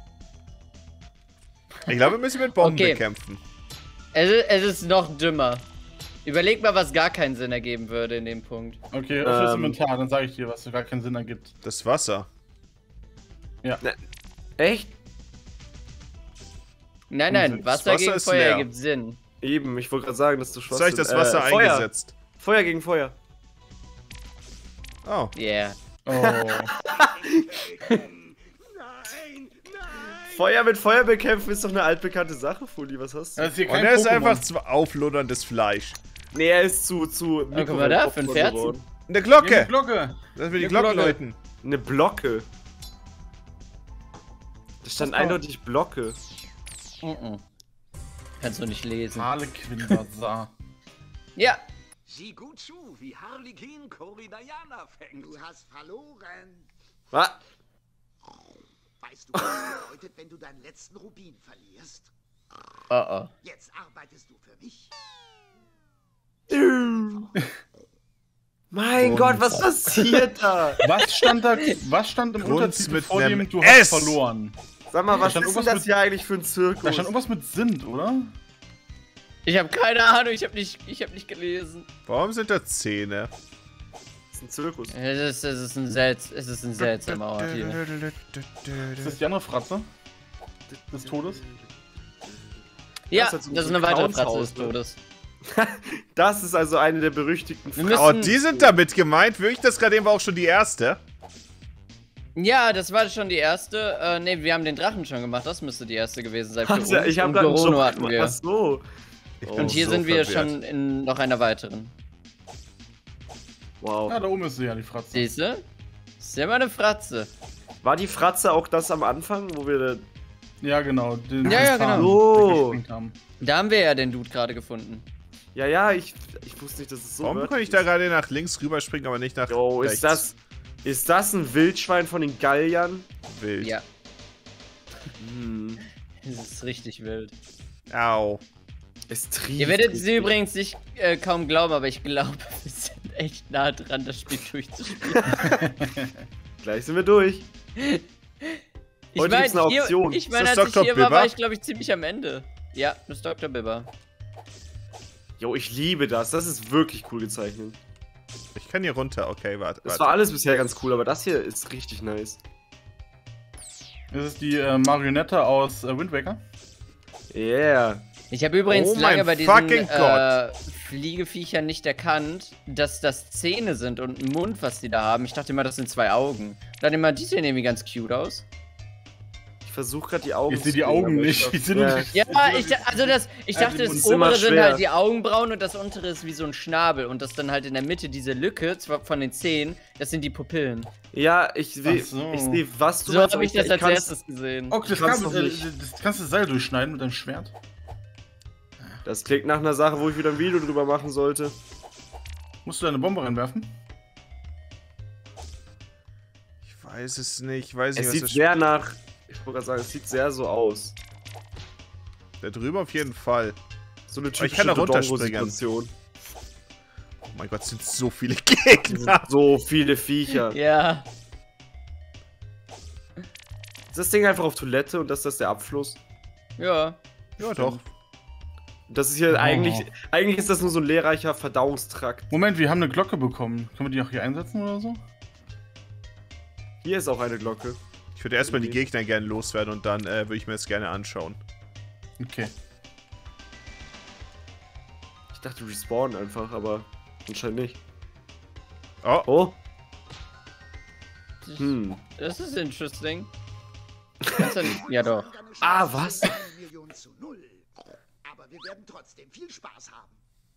Ich glaube, wir müssen mit Bomben Okay. bekämpfen. Es ist, es ist noch dümmer. Überleg mal, was gar keinen Sinn ergeben würde in dem Punkt. Okay, öffne das Ähm. Inventar, dann sage ich dir, was gar keinen Sinn ergibt. Das Wasser. Echt? Nein, nein, Das Wasser, Wasser gegen ist Feuer leer. ergibt Sinn. Eben, ich wollte gerade sagen, dass du Was Schwachsinn... habe ich das Wasser äh, Feuer. eingesetzt? Feuer gegen Feuer. Oh. Yeah. Oh. Nein, nein! Feuer mit Feuer bekämpfen ist doch eine altbekannte Sache, Fully. Was hast du? Das ist hier Und kein er ist Pokémon. einfach zu aufloderndes Fleisch. Nee, er ist zu... zu Oh, guck mal da, für ein Mikrowellenpopcorn Pferd. geworden. Eine Ja, Glocke! die Glocke. Lass mir die Eine Glocke Glocke. läuten. Eine Blocke. Da stand Was war? eindeutig Blocke. Mhm. Kannst du nicht lesen. Harlequin Bazaar. Ja. Sieh gut zu, wie Harlequin Koridayana fängt. Du hast verloren. Was? Weißt du, was das bedeutet, wenn du deinen letzten Rubin verlierst? Oh oh. Jetzt arbeitest du für mich. Mein Und- Gott, was passiert da? Was stand da? Was stand im Grunz Untertitel mit vor nem dem Du S. hast verloren? Sag mal, was stand ist denn irgendwas das mit- hier eigentlich für ein Zirkus? Da stand irgendwas mit sind, oder? Ich habe keine Ahnung, ich habe nicht, ich hab nicht gelesen. Warum sind da Zähne? Das ist ein Zirkus. Es ist, es ist ein, selts, es ist ein seltsamer Ort hier. Ist das die andere Fratze? Des Todes? Ja, Das das ist ist, halt so ein eine weitere Fratze Clownshaus, des ne? Todes. Das ist also eine der berüchtigten Wir Frauen. Oh, müssen- die sind damit gemeint. Wirklich, das gerade eben war auch schon die erste. Ja, das war schon die erste. Äh, ne, wir haben den Drachen schon gemacht. Das müsste die erste gewesen sein für uns. Also, ich habe Und gerade einen Gorono Job hatten wir. Ach so. Ich Oh, bin Und hier so sind wir verwirrt. schon in noch einer weiteren. Wow. Ja, da oben ist sie ja, die Fratze. Siehst du? Ist ja mal eine Fratze. War die Fratze auch das am Anfang, wo wir da... Ja, genau. Den Ja, ja, Zahn genau. weggesprengt haben. Da haben wir ja den Dude gerade gefunden. Ja, ja, ich, ich wusste nicht, dass es so Warum wörtlich kann ich da ist. gerade nach links rüberspringen, aber nicht nach Jo, rechts? ist das... Ist das ein Wildschwein von den Galliern? wild? Ja, Hm. das ist richtig wild. Au. Es trieft. Ihr werdet richtig. sie übrigens nicht äh, kaum glauben, aber ich glaube, wir sind echt nah dran, das Spiel durchzuspielen. Gleich sind wir durch. Ich Heute gibt's eine hier- Auktion. Ich Ist meine, das als ich Doktor hier war, Bibber? war ich, glaube ich, ziemlich am Ende. Ja, das ist Doktor Bibber. Jo, ich liebe das. Das ist wirklich cool gezeichnet. Ich kann hier runter. Okay, warte. Das warte. war alles bisher ganz cool, aber das hier ist richtig nice. Das ist die äh, Marionette aus äh, Wind Waker. Yeah. Ich habe übrigens Oh mein lange bei diesen fucking äh, Fliegeviechern nicht erkannt, dass das Zähne sind und ein Mund, was die da haben. Ich dachte immer, das sind zwei Augen. Dann immer, die sehen irgendwie ganz cute aus. Ich versuche gerade die Augen Ich sehe zu die sehen, Augen aber nicht. ich Die sind ja. nicht. Ja, ich, da- also das, ich Also dachte, die das Mund ist immer obere sind schwer. halt die Augenbrauen und das untere ist wie so ein Schnabel. Und das dann halt in der Mitte diese Lücke zwar von den Zähnen, das sind die Pupillen. Ja, ich sehe, Ach so. ich sehe, was du So meinst, habe aber ich das als kann's- erstes gesehen. Oh, das, kannst kann, doch äh, nicht. das kannst du Seil durchschneiden mit deinem Schwert. Das klingt nach einer Sache, wo ich wieder ein Video drüber machen sollte. Musst du deine Bombe reinwerfen? Ich weiß es nicht. Ich weiß nicht, Es was sieht das sehr nach... Ich wollte gerade sagen, es sieht sehr so aus. Da drüben auf jeden Fall. So eine ich typische kann da runterspringen. Dodongo-Situation. Oh mein Gott, sind so viele Gegner. So viele Viecher. Ja. Ist das Ding einfach auf Toilette und das ist das der Abfluss? Ja. Ja, doch. Das ist hier Oh. eigentlich... Eigentlich ist das nur so ein lehrreicher Verdauungstrakt. Moment, wir haben eine Glocke bekommen. Können wir die auch hier einsetzen oder so? Hier ist auch eine Glocke. Ich würde erstmal die Gegner gerne loswerden und dann äh, würde ich mir das gerne anschauen. Okay. Ich dachte, respawnen einfach, aber anscheinend nicht. Oh, Oh. Hm. Das ist interesting. Kannst du nicht? Ja, doch. Ah, was? Eine Million zu null. Aber wir werden trotzdem viel Spaß haben.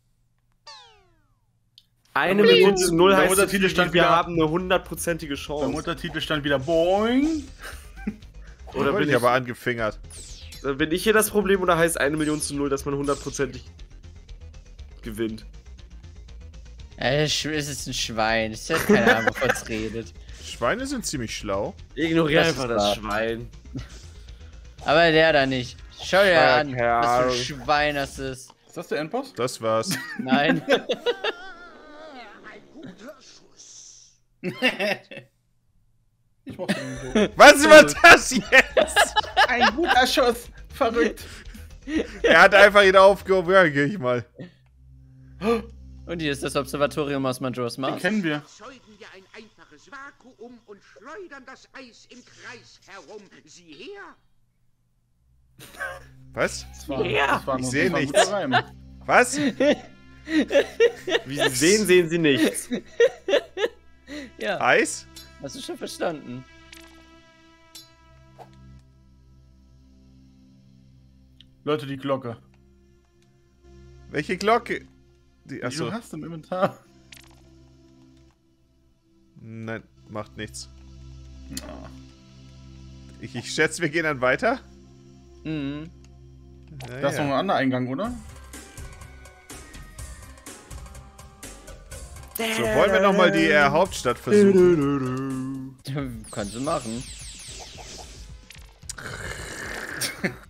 Eine Million zu null Beim heißt, Untertitel stand wir wieder- haben eine hundertprozentige Beim Chance. Untertitel stand wieder Boing. oder bin ich aber angefingert? Bin ich hier das Problem oder heißt eine Million zu null, dass man hundertprozentig gewinnt? Äh, Es ist ein Schwein. Ich hab keine Ahnung, wovon es redet. Schweine sind ziemlich schlau. Ignoriere Das einfach ist das wahr. Schwein. Aber der da nicht. Schau dir Ja, an, keine was für Ahnung. ein Schwein das ist. Ist das der Endboss? Das war's. Nein. Ein guter Schuss. Ich mochte den so. Was war das jetzt? Ein guter Schuss. Verrückt. Er hat einfach ihn aufgehoben. Ja, geh ich mal. Und hier ist das Observatorium aus Majora's Den Mask. kennen wir. Erzeugen wir ein einfaches Vakuum und schleudern das Eis im Kreis herum. Sieh her! Was? Das war, Ja. das war Ich nur- seh das war ein nichts. guter Reim. Was? Wie Sie sehen, sehen Sie nichts. Ja, Eis? hast du schon verstanden. Leute, die Glocke. Welche Glocke? Die, Die achso. du hast im Inventar. Nein, macht nichts. Ja. Ich, ich schätze, wir gehen dann weiter. Mhm. Ja, Da ist noch ein anderer Eingang, oder? So, wollen wir nochmal die äh, Hauptstadt versuchen? Kannst du machen.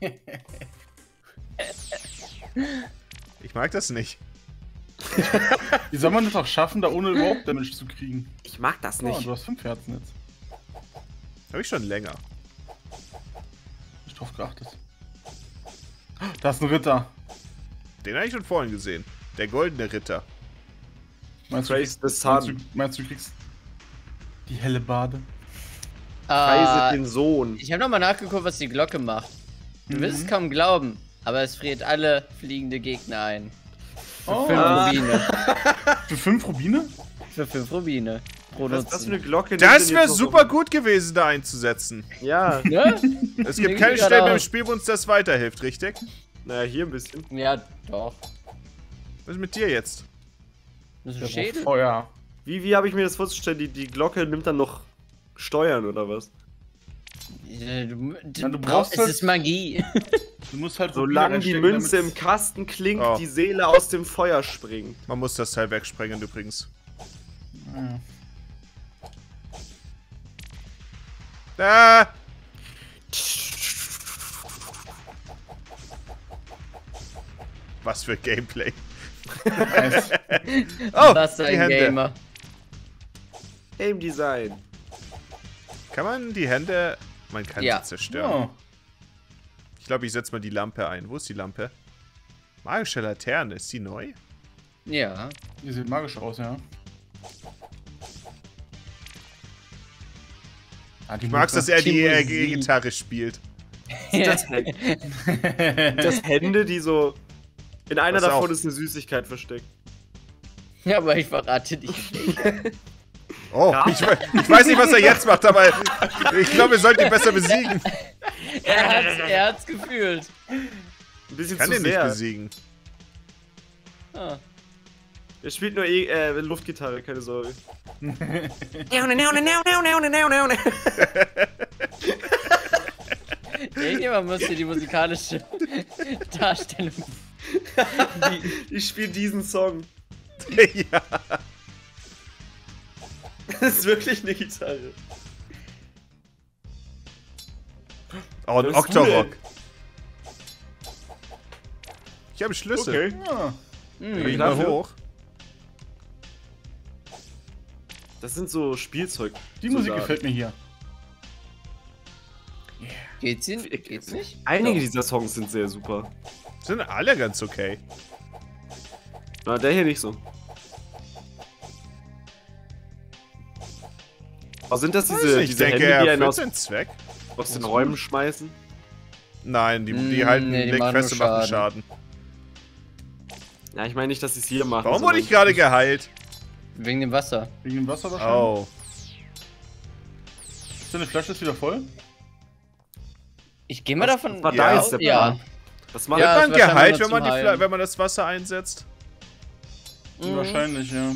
Ich mag das nicht. Wie soll man das auch schaffen, da ohne überhaupt Damage zu kriegen? Ich mag das Oh, nicht. du hast fünf Herzen jetzt. Habe ich schon länger. Ich drauf geachtet. Da ist ein Ritter. Den habe ich schon vorhin gesehen. Der goldene Ritter. Meinst du, Praise the kriegst, meinst, du, Sun. meinst du, kriegst die helle Bade? Preise Äh, den Sohn. ich habe nochmal nachgeguckt, was die Glocke macht. Du wirst es kaum glauben, aber es friert alle fliegende Gegner ein. Für Oh. fünf Ah. Rubine. Für fünf Rubine? Für fünf Rubine. Pro Was ist das für Nutzen. eine Glocke? Das die sind wäre jetzt noch super so- gut gewesen, da einzusetzen. Ja, Ne? Es gibt Denke keine ich Stelle gerade beim auch. Spiel, wo uns das weiterhilft, richtig? naja, hier ein bisschen. Ja, doch. Was ist mit dir jetzt? Das ist Der ein Schädel. braucht Feuer. Wie, wie habe ich mir das vorzustellen? Die, die Glocke nimmt dann noch Steuern oder was? Äh, Du, du, Na, du brauchst brauchst es halt- ist Magie. Du musst halt Solange die Rubine Münze im reinstecken, Kasten klingt, Oh. die Seele aus dem Feuer springt. Man muss das Teil wegsprengen übrigens. damit- Ah! Was für Gameplay. Ja. Nice. Oh, Was die ein Hände. Gamer. Aim Design. Kann man die Hände... Man kann Ja. sie zerstören. Oh. Ich glaube, ich setze mal die Lampe ein. Wo ist die Lampe? Magische Laterne. Ist die neu? Ja. Die sieht magisch aus, ja. Ah, die Ich mag, dass er die Die äh, Musik. Gitarre spielt. Sind das, Hände, das Hände, die so... In einer Pass davon auf. ist eine Süßigkeit versteckt. Ja, aber ich verrate dich nicht. Oh, ich, we- ich weiß nicht, was er jetzt macht, aber ich glaube, wir sollten ihn besser besiegen. Er hat's, er hat's gefühlt. Ein bisschen Ich kann zu den nicht sehr. besiegen. Ah. Er spielt nur e äh, Luftgitarre, keine Sorge. Irgendjemand muss hier die musikalische Darstellung. Ich spiele diesen Song. Ja. Das ist wirklich eine Gitarre. Oh, ein Was ist Octorok. Ich habe einen Schlüssel. Okay. Ja. Geh ich mal Dafür? hoch. Das sind so Spielzeug. Die Musik Soldaten. gefällt mir hier. Geht's ihn? Geht's nicht? Einige Doch. dieser Songs sind sehr super. Sind alle ganz okay. Na, der hier nicht so. Aber sind das Weiß diese, nicht, ich diese denke, Hände, die er einen erfüllt aus, seinen Zweck. aus den Räumen schmeißen? Nein, die, die Mm, halten nee, die Link machen fest und nur machen Schaden. Ja, ich meine nicht, dass sie es hier machen. Warum wurde sondern- ich gerade geheilt? Wegen dem Wasser. Wegen dem Wasser wahrscheinlich. Oh. Ist deine Flasche jetzt wieder voll? Ich gehe mal Was- davon was war da ja, jetzt der ja. Plan? Was macht Ja, Wird man ist wahrscheinlich geheilt, nur wenn man, zum die Fla Heilen. wenn man das Wasser einsetzt? Mhm. Wahrscheinlich, ja.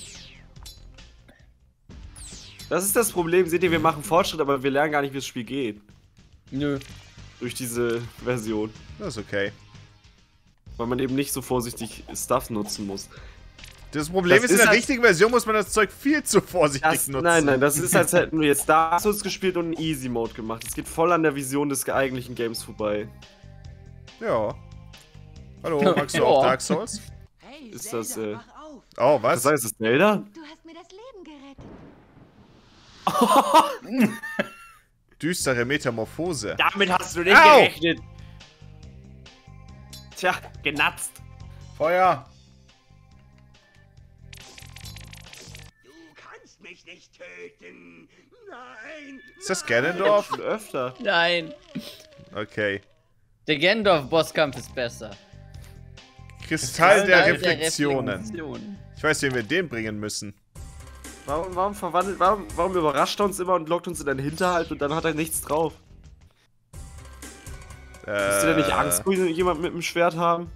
Das ist das Problem. Seht ihr, wir machen Fortschritt, aber wir lernen gar nicht, wie das Spiel geht. Nö. Durch diese Version. Das ist okay. Weil man eben nicht so vorsichtig Stuff nutzen muss. Das Problem Das ist, in ist der halt- richtigen Version muss man das Zeug viel zu vorsichtig Das, nutzen. nein, nein, das ist, als hätten wir jetzt Dark Souls gespielt und einen Easy Mode gemacht. Es geht voll an der Vision des eigentlichen Games vorbei. Ja. Hallo, magst du auch Ja. Dark Souls? Hey, Ist Zelda, das, äh, wach auf. Oh, Was was? heißt das, Zelda? Du hast mir das Leben gerettet. Düstere Metamorphose. Damit hast du nicht Au! gerechnet. Tja, genatzt. Feuer! Du kannst mich nicht töten. Nein. Ist das Ganondorf? Schon öfter. Nein. Okay. Der Gandalf-Bosskampf ist besser. Kristall der Kristall Reflexionen. Reflexionen. Ich weiß, wie wir den bringen müssen. Warum, warum verwandelt, warum, warum überrascht er uns immer und lockt uns in einen Hinterhalt und dann hat er nichts drauf? Äh, Müsst ihr denn nicht Angst vor jemand mit dem Schwert haben?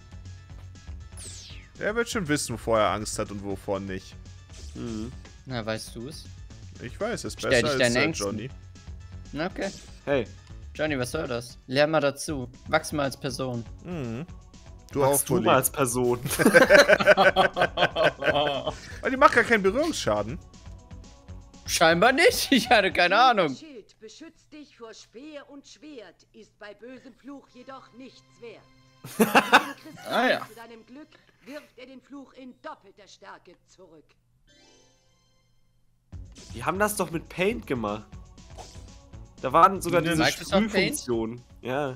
Er wird schon wissen, wovor er Angst hat und wovor nicht. Mhm. Na, weißt du es? Ich weiß, es ist Stell besser dich als deinen äh, Ängsten. Johnny. Na, okay. Hey, Johnny, was soll das? Lern mal dazu. Wachs mal als Person. Mhm. Du machst auch, du Bulli. mal als Person. Aber die macht gar keinen Berührungsschaden. Scheinbar nicht. Ich hatte keine Ahnung. Schild beschützt dich vor Speer und Schwert, ist bei bösem Fluch jedoch nichts wert. Den Kristall Ah, ja. zu deinem Glück wirft er den Fluch in doppelter Stärke zurück. Die haben das doch mit Paint gemacht. Da waren sogar diese Sprühfunktionen. Ja.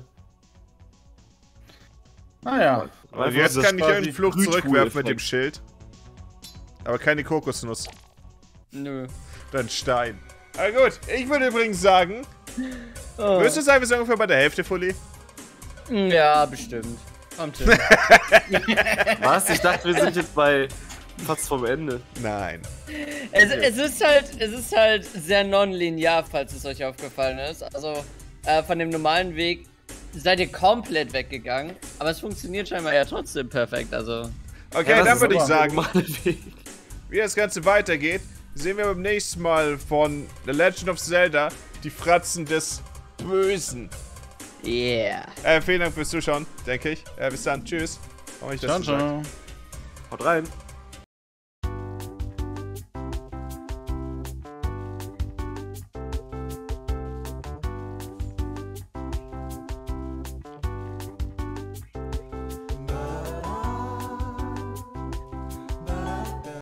Naja. Aber jetzt kann ich irgendeinen Fluch zurückwerfen mit dem Schild. Aber keine Kokosnuss. Nö. Dann Stein. Aber gut, ich würde übrigens sagen... Oh. Würdest du sagen, wir sind ungefähr bei der Hälfte, Fully? Ja, bestimmt. Kommt hin. Was? Ich dachte, wir sind jetzt bei fast vom Ende. Nein. Es, es ist halt, es ist halt sehr non-linear, falls es euch aufgefallen ist. Also, äh, von dem normalen Weg seid ihr komplett weggegangen, aber es funktioniert scheinbar ja trotzdem perfekt, also... Okay, ja, dann würde ich der sagen, Weg. wie das Ganze weitergeht, sehen wir beim nächsten Mal von The Legend of Zelda die Fratzen des Bösen. Yeah. Äh, vielen Dank fürs Zuschauen, denke ich. Äh, bis dann, tschüss. Ciao, ciao. Haut rein.